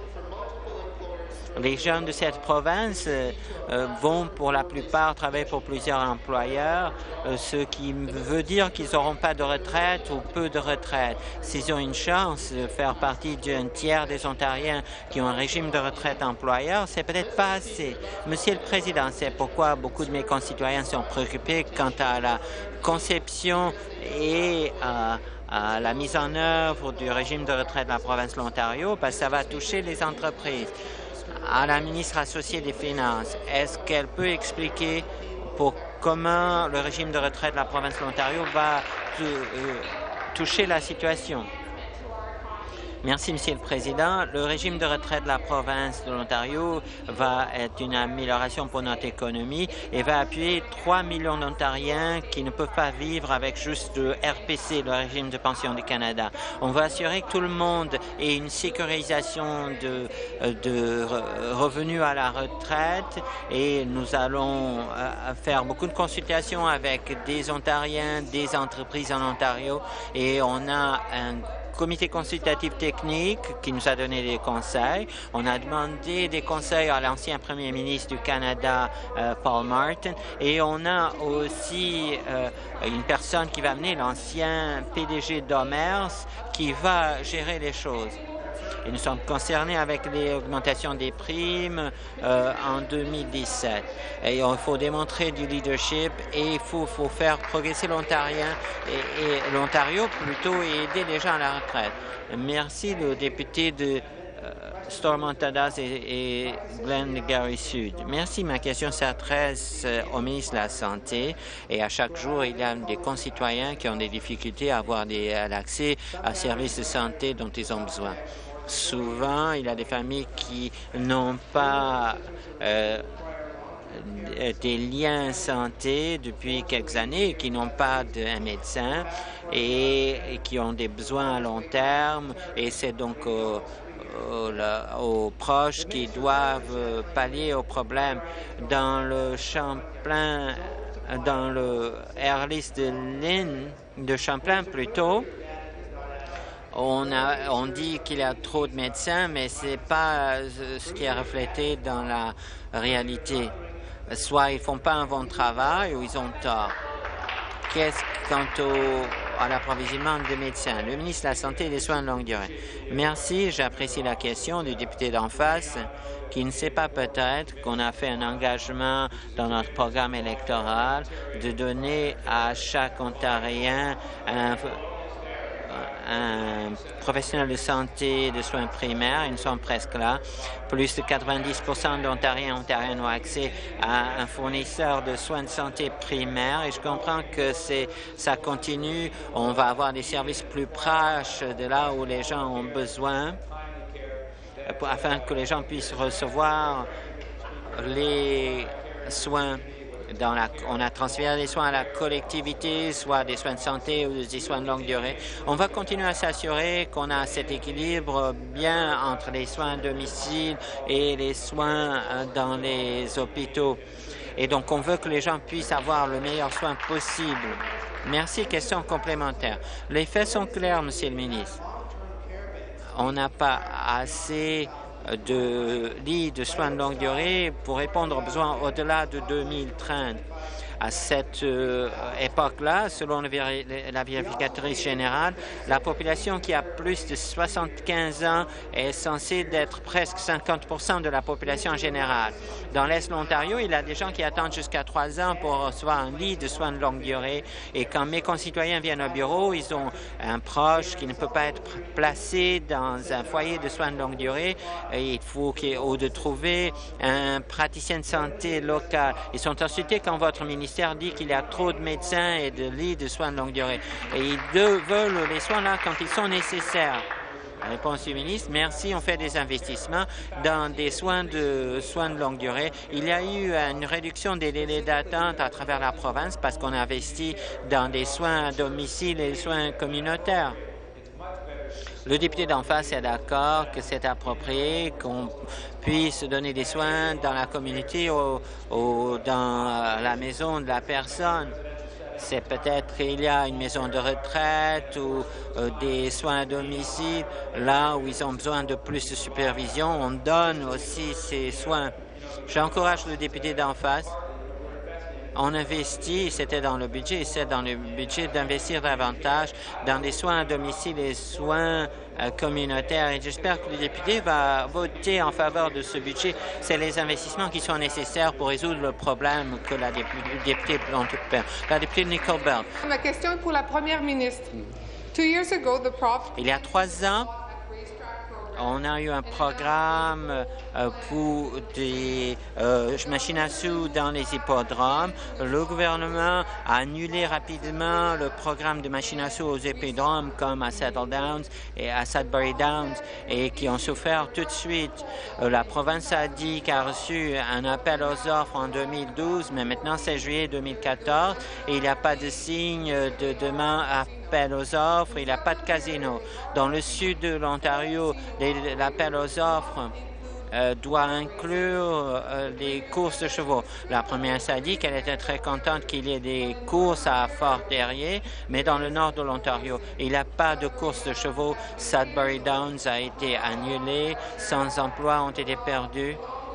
Les gens de cette province vont pour la plupart travailler pour plusieurs employeurs, ce qui veut dire qu'ils n'auront pas de retraite ou peu de retraite. S'ils ont une chance de faire partie d'un tiers des Ontariens qui ont un régime de retraite employeur, c'est peut-être pas assez. Monsieur le Président, c'est pourquoi beaucoup de mes concitoyens sont préoccupés quant à la conception et à la mise en œuvre du régime de retraite de la province de l'Ontario, parce que ça va toucher les entreprises. À la ministre associée des Finances, est-ce qu'elle peut expliquer comment le régime de retraite de la province de l'Ontario va toucher la situation? Merci, Monsieur le Président. Le régime de retraite de la province de l'Ontario va être une amélioration pour notre économie et va appuyer 3 millions d'Ontariens qui ne peuvent pas vivre avec juste le RPC, le régime de pension du Canada. On va assurer que tout le monde ait une sécurisation de revenus à la retraite et nous allons faire beaucoup de consultations avec des Ontariens, des entreprises en Ontario et on a un comité consultatif technique qui nous a donné des conseils. On a demandé des conseils à l'ancien premier ministre du Canada, Paul Martin, et on a aussi une personne qui va amener l'ancien PDG d'Omers qui va gérer les choses. Et nous sommes concernés avec l'augmentation des primes en 2017. Et il faut démontrer du leadership et il faut faire progresser l'Ontario plutôt et aider les gens à la retraite. Merci le député de Stormont-Tadas et Glengarry Sud. Merci. Ma question s'adresse au ministre de la Santé et à chaque jour, il y a des concitoyens qui ont des difficultés à avoir l'accès à services de santé dont ils ont besoin. Souvent, il y a des familles qui n'ont pas des liens santé depuis quelques années qui n'ont pas d'un médecin et qui ont des besoins à long terme, et c'est donc aux proches qui doivent pallier aux problèmes. Dans le Champlain, dans le Airlist de Champlain plutôt, on dit qu'il y a trop de médecins, mais ce n'est pas ce qui est reflété dans la réalité. Soit ils ne font pas un bon travail ou ils ont tort. Quant à l'approvisionnement des médecins? Le ministre de la Santé et des Soins de longue durée. Merci, j'apprécie la question du député d'en face qui ne sait pas peut-être qu'on a fait un engagement dans notre programme électoral de donner à chaque Ontarien un professionnel de santé de soins primaires. Ils sont presque là. Plus de 90% d'Ontariens et Ontariennes ont accès à un fournisseur de soins de santé primaires, et je comprends que ça continue. On va avoir des services plus proches de là où les gens ont besoin afin que les gens puissent recevoir les soins. On a transféré les soins à la collectivité, soit des soins de santé ou des soins de longue durée. On va continuer à s'assurer qu'on a cet équilibre bien entre les soins à domicile et les soins dans les hôpitaux. Et donc, on veut que les gens puissent avoir le meilleur soin possible. Merci. Question complémentaire. Les faits sont clairs, Monsieur le ministre. On n'a pas assez de lits de soins de longue durée pour répondre aux besoins au-delà de 2030. À cette époque-là, selon la vérificatrice générale, la population qui a plus de 75 ans est censée d'être presque 50% de la population générale. Dans l'Est de l'Ontario, il y a des gens qui attendent jusqu'à 3 ans pour recevoir un lit de soins de longue durée. Et quand mes concitoyens viennent au bureau, ils ont un proche qui ne peut pas être placé dans un foyer de soins de longue durée. Et il faut de trouver un praticien de santé local. Ils sont insultés quand votre ministère dit qu'il y a trop de médecins et de lits de soins de longue durée. Et ils veulent les soins là quand ils sont nécessaires. Réponse du ministre. Merci. On fait des investissements dans des soins de longue durée. Il y a eu une réduction des délais d'attente à travers la province parce qu'on investit dans des soins à domicile et des soins communautaires. Le député d'en face est d'accord que c'est approprié qu'on puisse donner des soins dans la communauté ou dans la maison de la personne. C'est peut-être qu'il y a une maison de retraite ou des soins à domicile, là où ils ont besoin de plus de supervision. On donne aussi ces soins. J'encourage le député d'en face. On investit, c'était dans le budget, c'est dans le budget d'investir davantage dans des soins à domicile et soins communautaires. Et j'espère que le député va voter en faveur de ce budget. C'est les investissements qui sont nécessaires pour résoudre le problème que la députée La députée Nicole Bell. Ma question est pour la première ministre. Il y a 3 ans, on a eu un programme pour des machines à sous dans les hippodromes. Le gouvernement a annulé rapidement le programme de machines à sous aux hippodromes comme à Settle Downs et à Sudbury Downs et qui ont souffert tout de suite. La province a dit qu'elle a reçu un appel aux offres en 2012, mais maintenant c'est juillet 2014 et il n'y a pas de signe de demain appel aux offres, il n'y a pas de casino. Dans le sud de l'Ontario, l'appel aux offres doit inclure les courses de chevaux. La première a dit qu'elle était très contente qu'il y ait des courses à Fort-Terrier, mais dans le nord de l'Ontario, il n'y a pas de courses de chevaux. Sudbury Downs a été annulé, 100 emplois ont été perdus,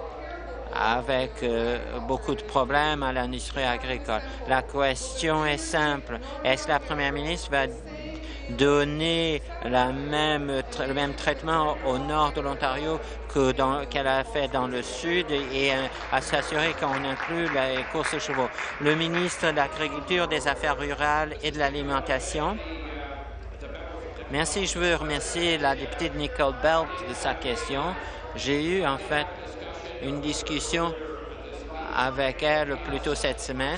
avec beaucoup de problèmes à l'industrie agricole. La question est simple. Est-ce que la première ministre va donner le même traitement au nord de l'Ontario qu'elle a fait dans le sud et à s'assurer qu'on inclut les courses de chevaux? Le ministre de l'Agriculture, des Affaires rurales et de l'Alimentation. Merci. Je veux remercier la députée de Nicole Bell de sa question. J'ai eu en fait une discussion avec elle plus tôt cette semaine.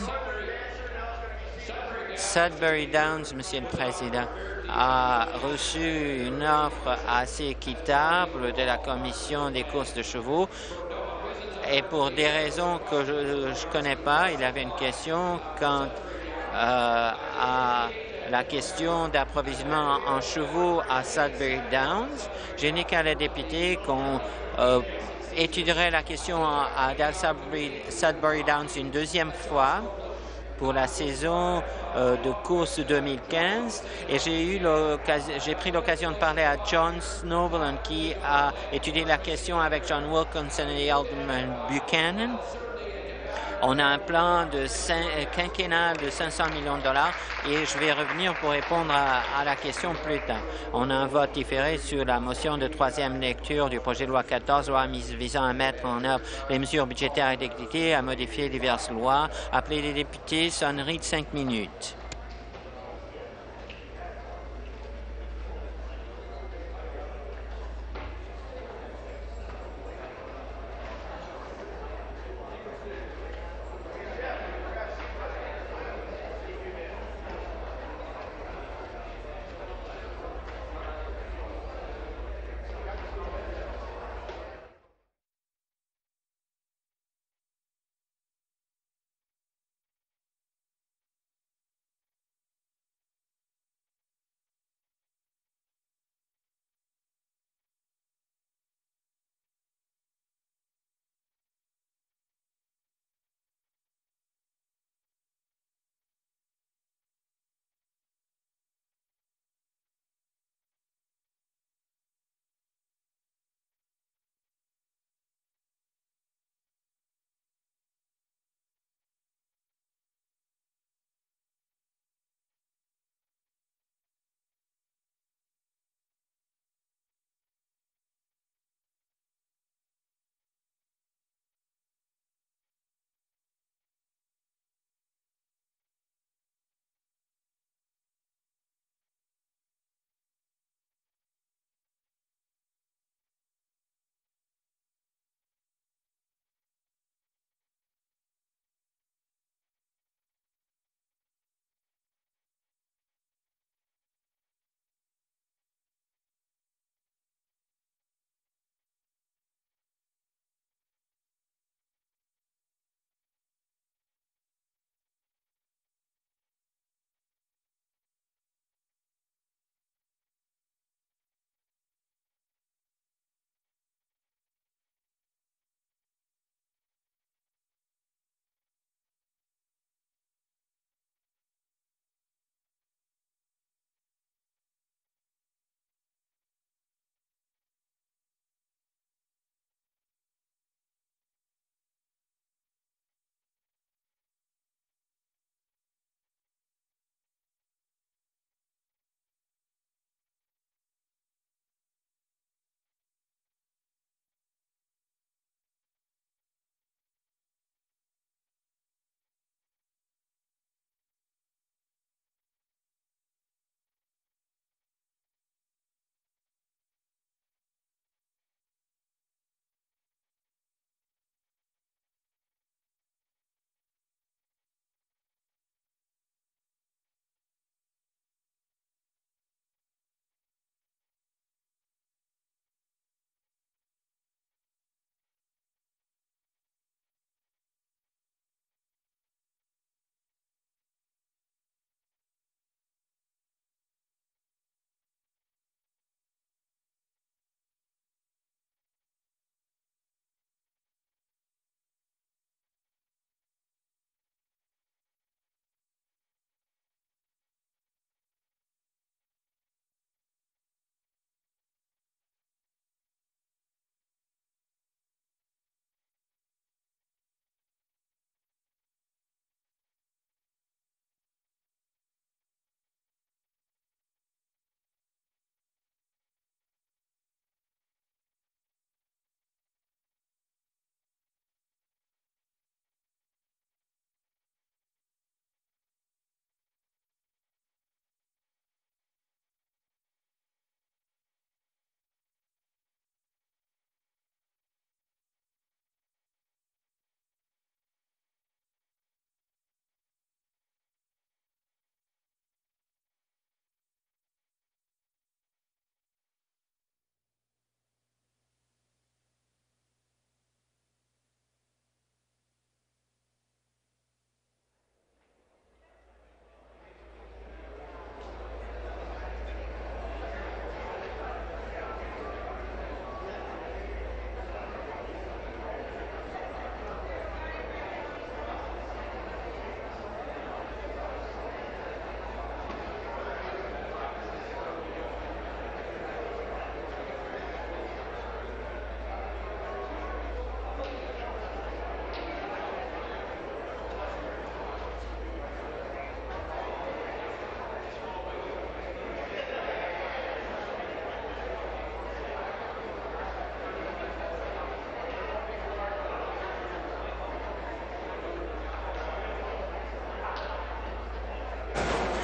Sudbury Downs, Monsieur le Président, a reçu une offre assez équitable de la Commission des courses de chevaux. Et pour des raisons que je ne connais pas, il avait une question quant à la question d'approvisionnement en chevaux à Sudbury Downs. J'ai indiqué à la députée qu'on étudierait la question à Sudbury Downs une deuxième fois pour la saison de course 2015 et j'ai pris l'occasion de parler à John Snowland qui a étudié la question avec John Wilkinson et Alderman Buchanan. On a un plan de quinquennal de 500 millions de dollars et je vais revenir pour répondre à la question plus tard. On a un vote différé sur la motion de troisième lecture du projet de loi 14, loi visant à mettre en œuvre les mesures budgétaires et d'équité, à modifier diverses lois. Appelez les députés, sonnerie de 5 minutes.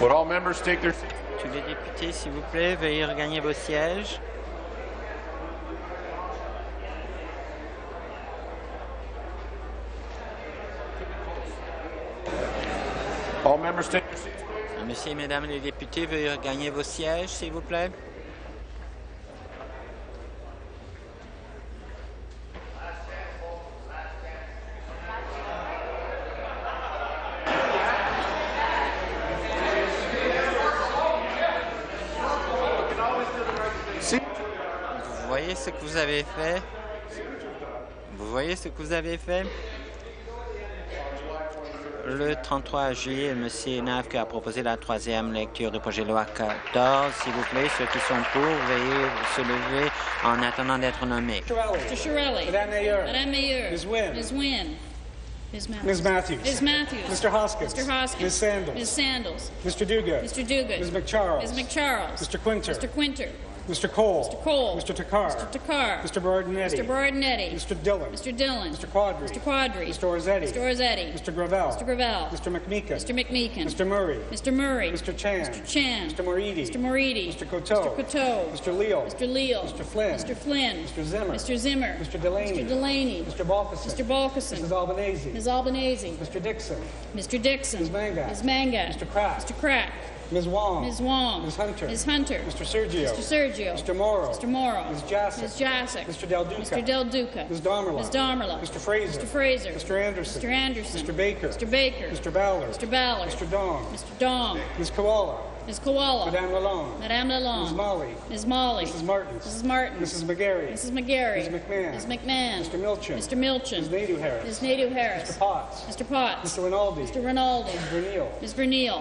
Tous les députés, s'il vous plaît, veuillez regagner vos sièges. Messieurs et mesdames les députés, veuillez regagner vos sièges, s'il vous plaît. Vous voyez ce que vous avez fait? Vous voyez ce que vous avez fait? Le 33 juillet, M. Navke a proposé la troisième lecture du projet de loi 14. S'il vous plaît, ceux qui sont pour, veuillez se lever en attendant d'être nommés. Mr. Shirelli. Madame Mayor. Madame Mayor. Ms. Wynne. Ms. Wynne. Ms. Matthews. Ms. Matthews. Mr. Hoskins. Mr. Hoskins. Ms. Sandals. Ms. Sandals. Mr. Duguid. Mr. Duguid. Ms. McCharles. Ms. McCharles. Mr. Quinter. Mr. Quinter. Mr. Cole. Mr. Cole. Mr. Takar. Mr. Takar. Mr. Bardinetti. Mr. Bardinetti. Mr. Dillon. Mr. Dillon. Mr. Quadri. Mr. Quadri. Mr. Orzetti. Mr. Orzetti. Mr. Gravel. Mr. Gravel. Mr. McMeekin. Mr. McMeekin. Mr. Murray. Mr. Murray. Mr. Chan. Mr. Chan. Mr. Moridi. Mr. Moridi. Mr. Coteau. Mr. Coteau. Mr. Leal. Mr. Leal. Mr. Flynn. Mr. Flynn. Mr. Zimmer. Mr. Zimmer. Mr. Delaney. Mr. Delaney. Mr. Balkison. Mr. Balkison. Mrs. Albanese. Ms. Albanese. Mr. Dixon. Mr. Dixon. Ms. Mangat. Ms. Mangat. Mr. Kraft. Mr. Crack. Ms. Wong. Ms. Wong. Ms. Hunter. Ms. Hunter. Mr. Sergio. Mr. Sergio. Mr. Morrow. Mr. Morrow. Ms. Jassic. Ms. Jassic. Mr. Del Duca. Mr. Del Duca. Ms. Domerla. Ms. Domerla. Mr. Fraser. Mr. Fraser. Mr. Anderson. Mr. Anderson. Mr. Baker. Mr. Baker. Mr. Ballard. Mr. Ballard. Mr. Dong. Mr. Dong. Ms. Koala. Ms. Koala. Madame Lalonde. Madame Lalonde. Ms. Molly. Ms. Molly. Mrs. Martins. Mrs. Martins. Mrs. McGarry. Mrs. McGarry. Ms. McMahon. Ms. McMahon. Mr. Milchin. Mr. Milchin. Ms. Nadeau Harris. Ms. Nadeau Harris. Mr. Potts. Mr. Potts. Mr. Rinaldi. Mr. Rinaldi. Ms. Vernil. Ms. Vernil.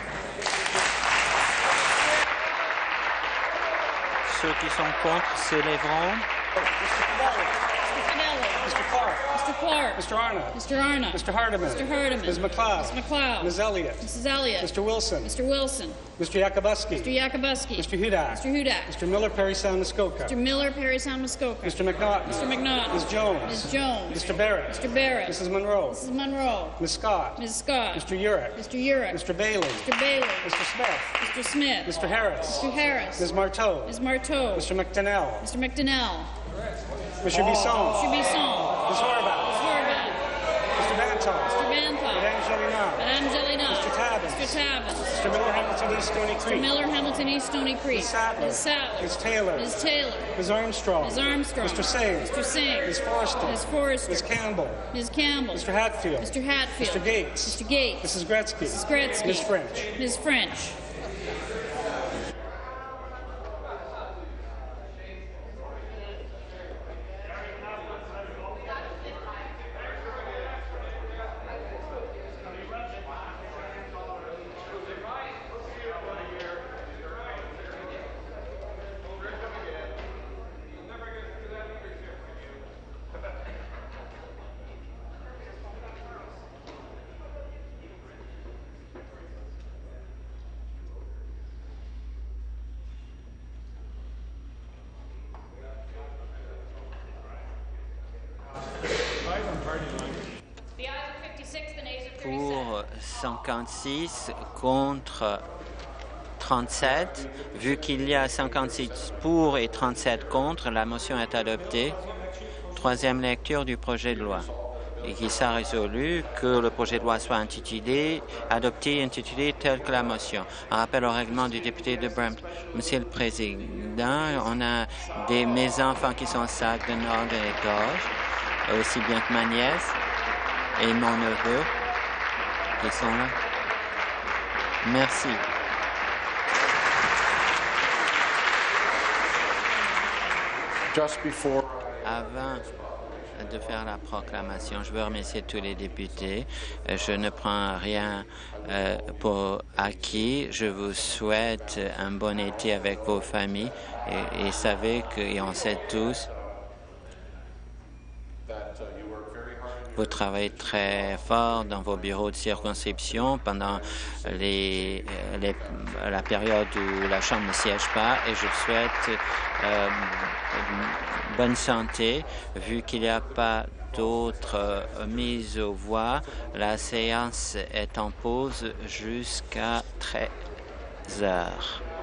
Ceux qui sont contre se lèveront. Mr. Finelli. Mr. Clark. Mr. Clark. Mr. Arnott. Mr. Arnott. Mr. Hardiman. Mr. Hardiman. Ms. McLeod. Ms. McLeod. Ms. Elliott. Mrs. Elliott. Mr. Wilson. Mr. Wilson. Mr. Yakubuski. Mr. Yakubuski. Mr. Hudak. Mr. Hudak. Mr. Miller, Perry Sound, Muskoka. Mr. Miller, Perry Sound, Muskoka. Mr. McNaughton. Mr. McNaughton. Ms. Jones. Ms. Jones. Mr. Barrett. Mr. Barrett. Mrs. Monroe. Mrs. Monroe. Ms. Scott. Ms. Scott. Mr. Urich. Mr. Urich. Mr. Bailey. Mr. Bailey. Mr. Smith. Mr. Smith. Mr. Harris. Mr. Harris. Ms. Marteau. Ms. Marteau. Mr. McDonnell. Mr. McDonnell. Mr. Bisson. Mr. Bisson. Ms. Horvath. Ms. Horvath. Mr. Bantoff. Mr. Bantoff. Madame Jelena. Madame Jelena. Mr. Tabbins. Mr. Tabbins. Mr. Miller, Hamilton, East Stony Mr. Creek. Miller, Hamilton East Stony Creek. Ms. Sattler. Ms. Sattler. Ms. Taylor. Ms. Taylor. Ms. Armstrong. Ms. Armstrong. Mr. Singh. Mr. Singh. Ms. Forrester. Ms. Forrester. Ms. Campbell. Ms. Campbell. Mr. Hatfield. Mr. Hatfield. Mr. Gates. Mr. Gates. Mrs. Gretzky. Mrs. Gretzky. Ms. French. Ms. French. Pour 56, contre 37. Vu qu'il y a 56 pour et 37 contre, la motion est adoptée. Troisième lecture du projet de loi. Et qu'il s'est résolu que le projet de loi soit adopté et intitulé tel que la motion. Un rappel au règlement du député de Brampton. Monsieur le Président, on a mes enfants qui sont sacs de nord et de gauche, aussi bien que ma nièce et mon neveu qui sont là. Merci. Avant de faire la proclamation, je veux remercier tous les députés. Je ne prends rien pour acquis. Je vous souhaite un bon été avec vos familles et savez et on sait tous, vous travaillez très fort dans vos bureaux de circonscription pendant la période où la Chambre ne siège pas et je vous souhaite bonne santé. Vu qu'il n'y a pas d'autres mises aux voix, la séance est en pause jusqu'à très heures.